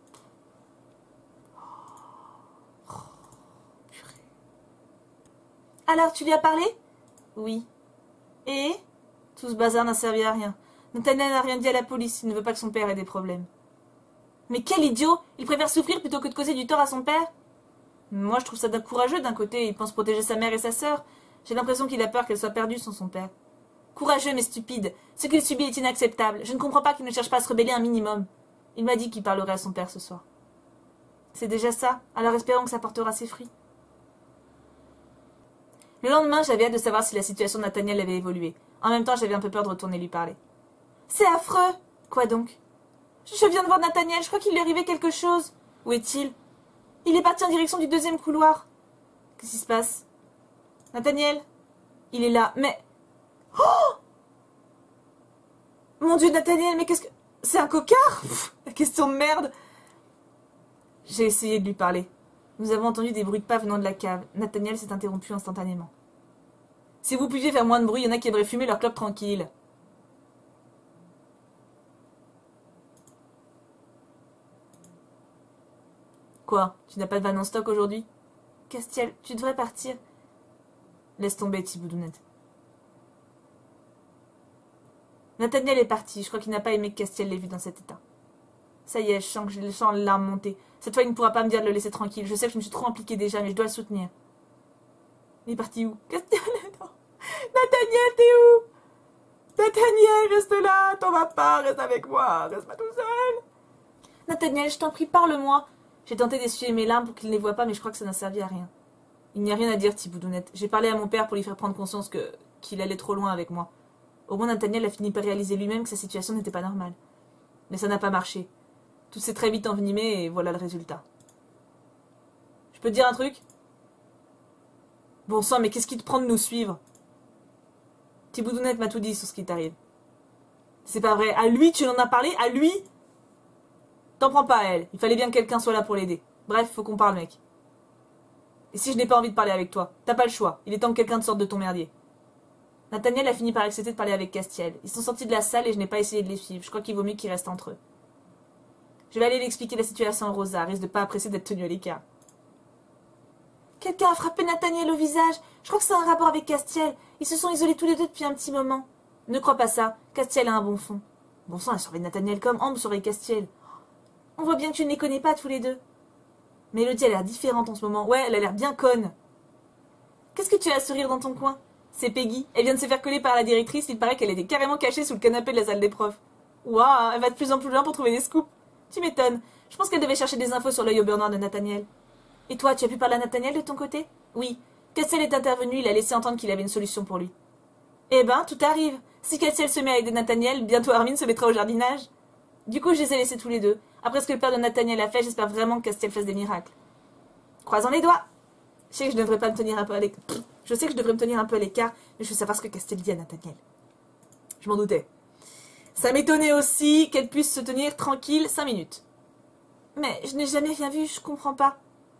Oh, purée. Alors, tu lui as parlé? Oui. Et? Tout ce bazar n'a servi à rien. Nathaniel n'a rien dit à la police. Il ne veut pas que son père ait des problèmes. Mais quel idiot! Il préfère souffrir plutôt que de causer du tort à son père? Moi, je trouve ça courageux d'un côté. Il pense protéger sa mère et sa sœur. J'ai l'impression qu'il a peur qu'elle soit perdue sans son père. Courageux mais stupide. Ce qu'il subit est inacceptable. Je ne comprends pas qu'il ne cherche pas à se rebeller un minimum. Il m'a dit qu'il parlerait à son père ce soir. C'est déjà ça. Alors espérons que ça portera ses fruits. Le lendemain, j'avais hâte de savoir si la situation de Nathaniel avait évolué. En même temps, j'avais un peu peur de retourner lui parler. C'est affreux! Quoi donc? Je viens de voir Nathaniel, je crois qu'il lui arrivait quelque chose. Où est-il? Il est parti en direction du deuxième couloir. Qu'est-ce qui se passe? Nathaniel? Il est là, mais... Oh! Mon Dieu, Nathaniel, mais qu'est-ce que... C'est un cocard? La question de merde. J'ai essayé de lui parler. Nous avons entendu des bruits de pas venant de la cave. Nathaniel s'est interrompu instantanément. Si vous pouviez faire moins de bruit, il y en a qui aimeraient fumer leur clope tranquille. Quoi? Tu n'as pas de vanne en stock aujourd'hui? Castiel, tu devrais partir. Laisse tomber, Thibaudounet. Nathaniel est parti. Je crois qu'il n'a pas aimé que Castiel l'ait vu dans cet état. Ça y est, je sens que je le sens les larmes monter. Cette fois, il ne pourra pas me dire de le laisser tranquille. Je sais que je me suis trop impliquée déjà, mais je dois le soutenir. Il est parti où? Castiel, non. Nathaniel, t'es où? Nathaniel, reste là. T'en vas pas, reste avec moi. Reste pas tout seul. Nathaniel, je t'en prie, parle-moi. J'ai tenté d'essuyer mes larmes pour qu'il ne les voie pas, mais je crois que ça n'a servi à rien. Il n'y a rien à dire, Thibaudounet. J'ai parlé à mon père pour lui faire prendre conscience que qu'il allait trop loin avec moi. Au moins, Nathaniel a fini par réaliser lui-même que sa situation n'était pas normale. Mais ça n'a pas marché. Tout s'est très vite envenimé et voilà le résultat. Je peux te dire un truc? Bon sang, mais qu'est-ce qui te prend de nous suivre? Thibaudounet m'a tout dit sur ce qui t'arrive. C'est pas vrai. À lui, tu en as parlé? À lui? T'en prends pas à elle. Il fallait bien que quelqu'un soit là pour l'aider. Bref, faut qu'on parle, mec. Et si je n'ai pas envie de parler avec toi? T'as pas le choix. Il est temps que quelqu'un te sorte de ton merdier. Nathaniel a fini par accepter de parler avec Castiel. Ils sont sortis de la salle et je n'ai pas essayé de les suivre. Je crois qu'il vaut mieux qu'ils restent entre eux. Je vais aller lui expliquer la situation à Rosa. Risque de pas apprécier d'être tenue à l'écart. Quelqu'un a frappé Nathaniel au visage. Je crois que c'est un rapport avec Castiel. Ils se sont isolés tous les deux depuis un petit moment. Ne crois pas ça. Castiel a un bon fond. Bon sang, elle surveille Nathaniel comme Ambre surveille Castiel. On voit bien que tu ne les connais pas tous les deux. Mélodie a l'air différente en ce moment. Ouais, elle a l'air bien conne. Qu'est-ce que tu as à sourire dans ton coin? C'est Peggy. Elle vient de se faire coller par la directrice. Il paraît qu'elle était carrément cachée sous le canapé de la salle des profs. Waouh, elle va de plus en plus loin pour trouver des scoops. Tu m'étonnes. Je pense qu'elle devait chercher des infos sur l'œil au beurre noir de Nathaniel. Et toi, tu as pu parler à Nathaniel de ton côté? Oui. Castiel est intervenu, il a laissé entendre qu'il avait une solution pour lui. Eh ben, tout arrive. Si Castiel se met à aider Nathaniel, bientôt Armin se mettra au jardinage. Du coup, je les ai laissés tous les deux. Après ce que le père de Nathaniel a fait, j'espère vraiment que Castiel fasse des miracles. Croisons les doigts. Je sais que je devrais pas me tenir un peu à l'écart. Je sais que je devrais me tenir un peu à l'écart, mais je veux savoir ce que Castiel dit à Nathaniel. Je m'en doutais. Ça m'étonnait aussi qu'elle puisse se tenir tranquille cinq minutes. Mais je n'ai jamais rien vu, je comprends pas.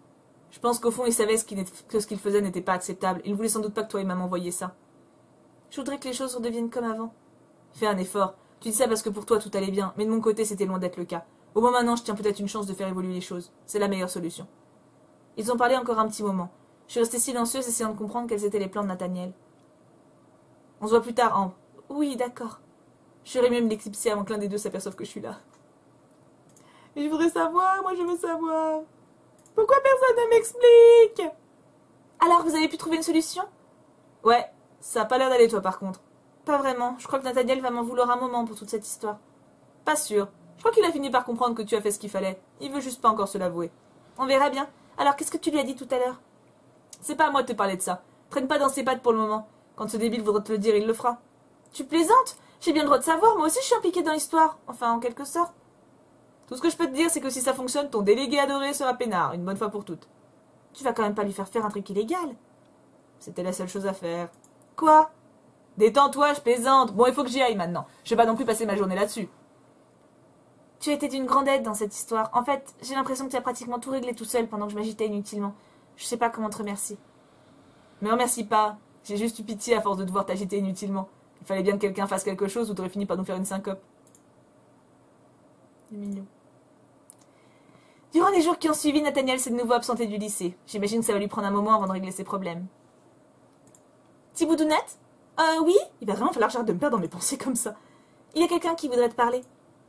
Je pense qu'au fond, il savait ce qu'il que ce qu'il faisait n'était pas acceptable. Il ne voulait sans doute pas que toi et maman voyiez ça. Je voudrais que les choses redeviennent comme avant. Fais un effort. Tu dis ça parce que pour toi, tout allait bien. Mais de mon côté, c'était loin d'être le cas. Au moins maintenant, je tiens peut-être une chance de faire évoluer les choses. C'est la meilleure solution. Ils ont parlé encore un petit moment. Je suis restée silencieuse, essayant de comprendre quels étaient les plans de Nathaniel. On se voit plus tard, Ambre. Oui, d'accord. Je serais mieux me l'éclipser avant que l'un des deux s'aperçoive que je suis là. Et je voudrais savoir, moi je veux savoir. Pourquoi personne ne m'explique? Alors, vous avez pu trouver une solution? Ouais, ça a pas l'air d'aller toi par contre. Pas vraiment, je crois que Nathaniel va m'en vouloir un moment pour toute cette histoire. Pas sûr. Je crois qu'il a fini par comprendre que tu as fait ce qu'il fallait. Il veut juste pas encore se l'avouer. On verra bien. Alors, qu'est-ce que tu lui as dit tout à l'heure? C'est pas à moi de te parler de ça. Traîne pas dans ses pattes pour le moment. Quand ce débile voudra te le dire, il le fera. Tu plaisantes? J'ai bien le droit de savoir, moi aussi je suis impliquée dans l'histoire. Enfin, en quelque sorte. Tout ce que je peux te dire, c'est que si ça fonctionne, ton délégué adoré sera peinard, une bonne fois pour toutes. Tu vas quand même pas lui faire faire un truc illégal. C'était la seule chose à faire. Quoi? Détends-toi, je plaisante. Bon, il faut que j'y aille maintenant. Je vais pas non plus passer ma journée là-dessus. Tu as été d'une grande aide dans cette histoire. En fait, j'ai l'impression que tu as pratiquement tout réglé tout seul pendant que je m'agitais inutilement. Je sais pas comment te remercier. Me remercie pas. J'ai juste eu pitié à force de devoir t'agiter inutilement. Il fallait bien que quelqu'un fasse quelque chose ou t'aurais fini par nous faire une syncope. C'est mignon. Durant les jours qui ont suivi, Nathaniel s'est de nouveau absenté du lycée. J'imagine que ça va lui prendre un moment avant de régler ses problèmes. Thiboudounette? Euh, oui? Il va vraiment falloir que j'arrête de me perdre dans mes pensées comme ça. Il y a quelqu'un qui voudrait te parler.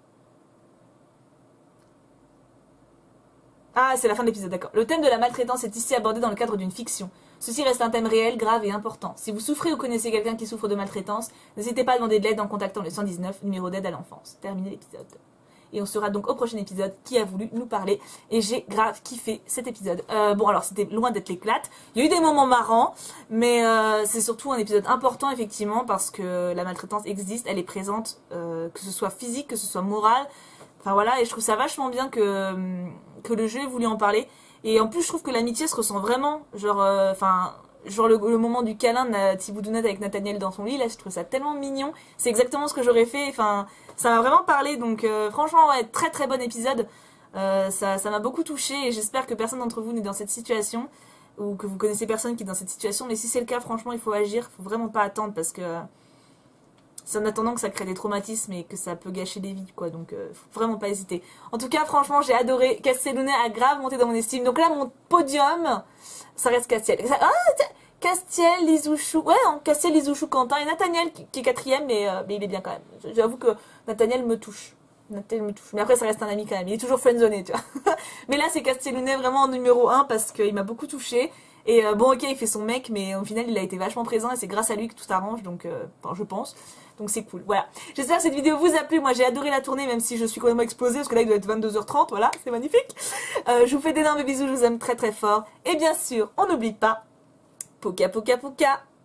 Ah, c'est la fin de l'épisode, d'accord. Le thème de la maltraitance est ici abordé dans le cadre d'une fiction. Ceci reste un thème réel, grave et important. Si vous souffrez ou connaissez quelqu'un qui souffre de maltraitance, n'hésitez pas à demander de l'aide en contactant le cent dix-neuf, numéro d'aide à l'enfance. Terminé l'épisode. Et on sera donc au prochain épisode qui a voulu nous parler. Et j'ai grave kiffé cet épisode. Euh, bon, alors c'était loin d'être l'éclate. Il y a eu des moments marrants, mais euh, c'est surtout un épisode important, effectivement, parce que la maltraitance existe, elle est présente, euh, que ce soit physique, que ce soit morale. Enfin voilà, et je trouve ça vachement bien que, que le jeu ait voulu en parler. Et en plus, je trouve que l'amitié se ressent vraiment. Genre, enfin, euh, genre le, le moment du câlin de Thiboudounette avec Nathaniel dans son lit, là, je trouve ça tellement mignon. C'est exactement ce que j'aurais fait. Enfin, ça m'a vraiment parlé. Donc, euh, franchement, ouais, très très bon épisode. Euh, ça, ça m'a beaucoup touché et j'espère que personne d'entre vous n'est dans cette situation ou que vous connaissez personne qui est dans cette situation. Mais si c'est le cas, franchement, il faut agir. Il faut vraiment pas attendre parce que c'est en attendant que ça crée des traumatismes et que ça peut gâcher des vies, quoi. Donc, euh, faut vraiment pas hésiter. En tout cas, franchement, j'ai adoré. Castellounet a grave monté dans mon estime. Donc là, mon podium, ça reste Castiel. Ah, Castiel, Lizouchou. Ouais, non, Castiel, Lizouchou, Quentin et Nathaniel qui, qui est quatrième, mais, euh, mais il est bien quand même. J'avoue que Nathaniel me touche. Nathaniel me touche. Mais après, ça reste un ami quand même. Il est toujours friendzoné, tu vois. Mais là, c'est Castellounet vraiment en numéro un parce qu'il m'a beaucoup touché. Et euh, bon, ok, il fait son mec, mais au final, il a été vachement présent et c'est grâce à lui que tout arrange, donc, euh, enfin, je pense. Donc c'est cool, voilà. J'espère que cette vidéo vous a plu. Moi, j'ai adoré la tournée, même si je suis complètement explosée, parce que là, il doit être vingt-deux heures trente, voilà, c'est magnifique. Euh, je vous fais d'énormes bisous, je vous aime très très fort. Et bien sûr, on n'oublie pas, Pouka Pouka Pouka.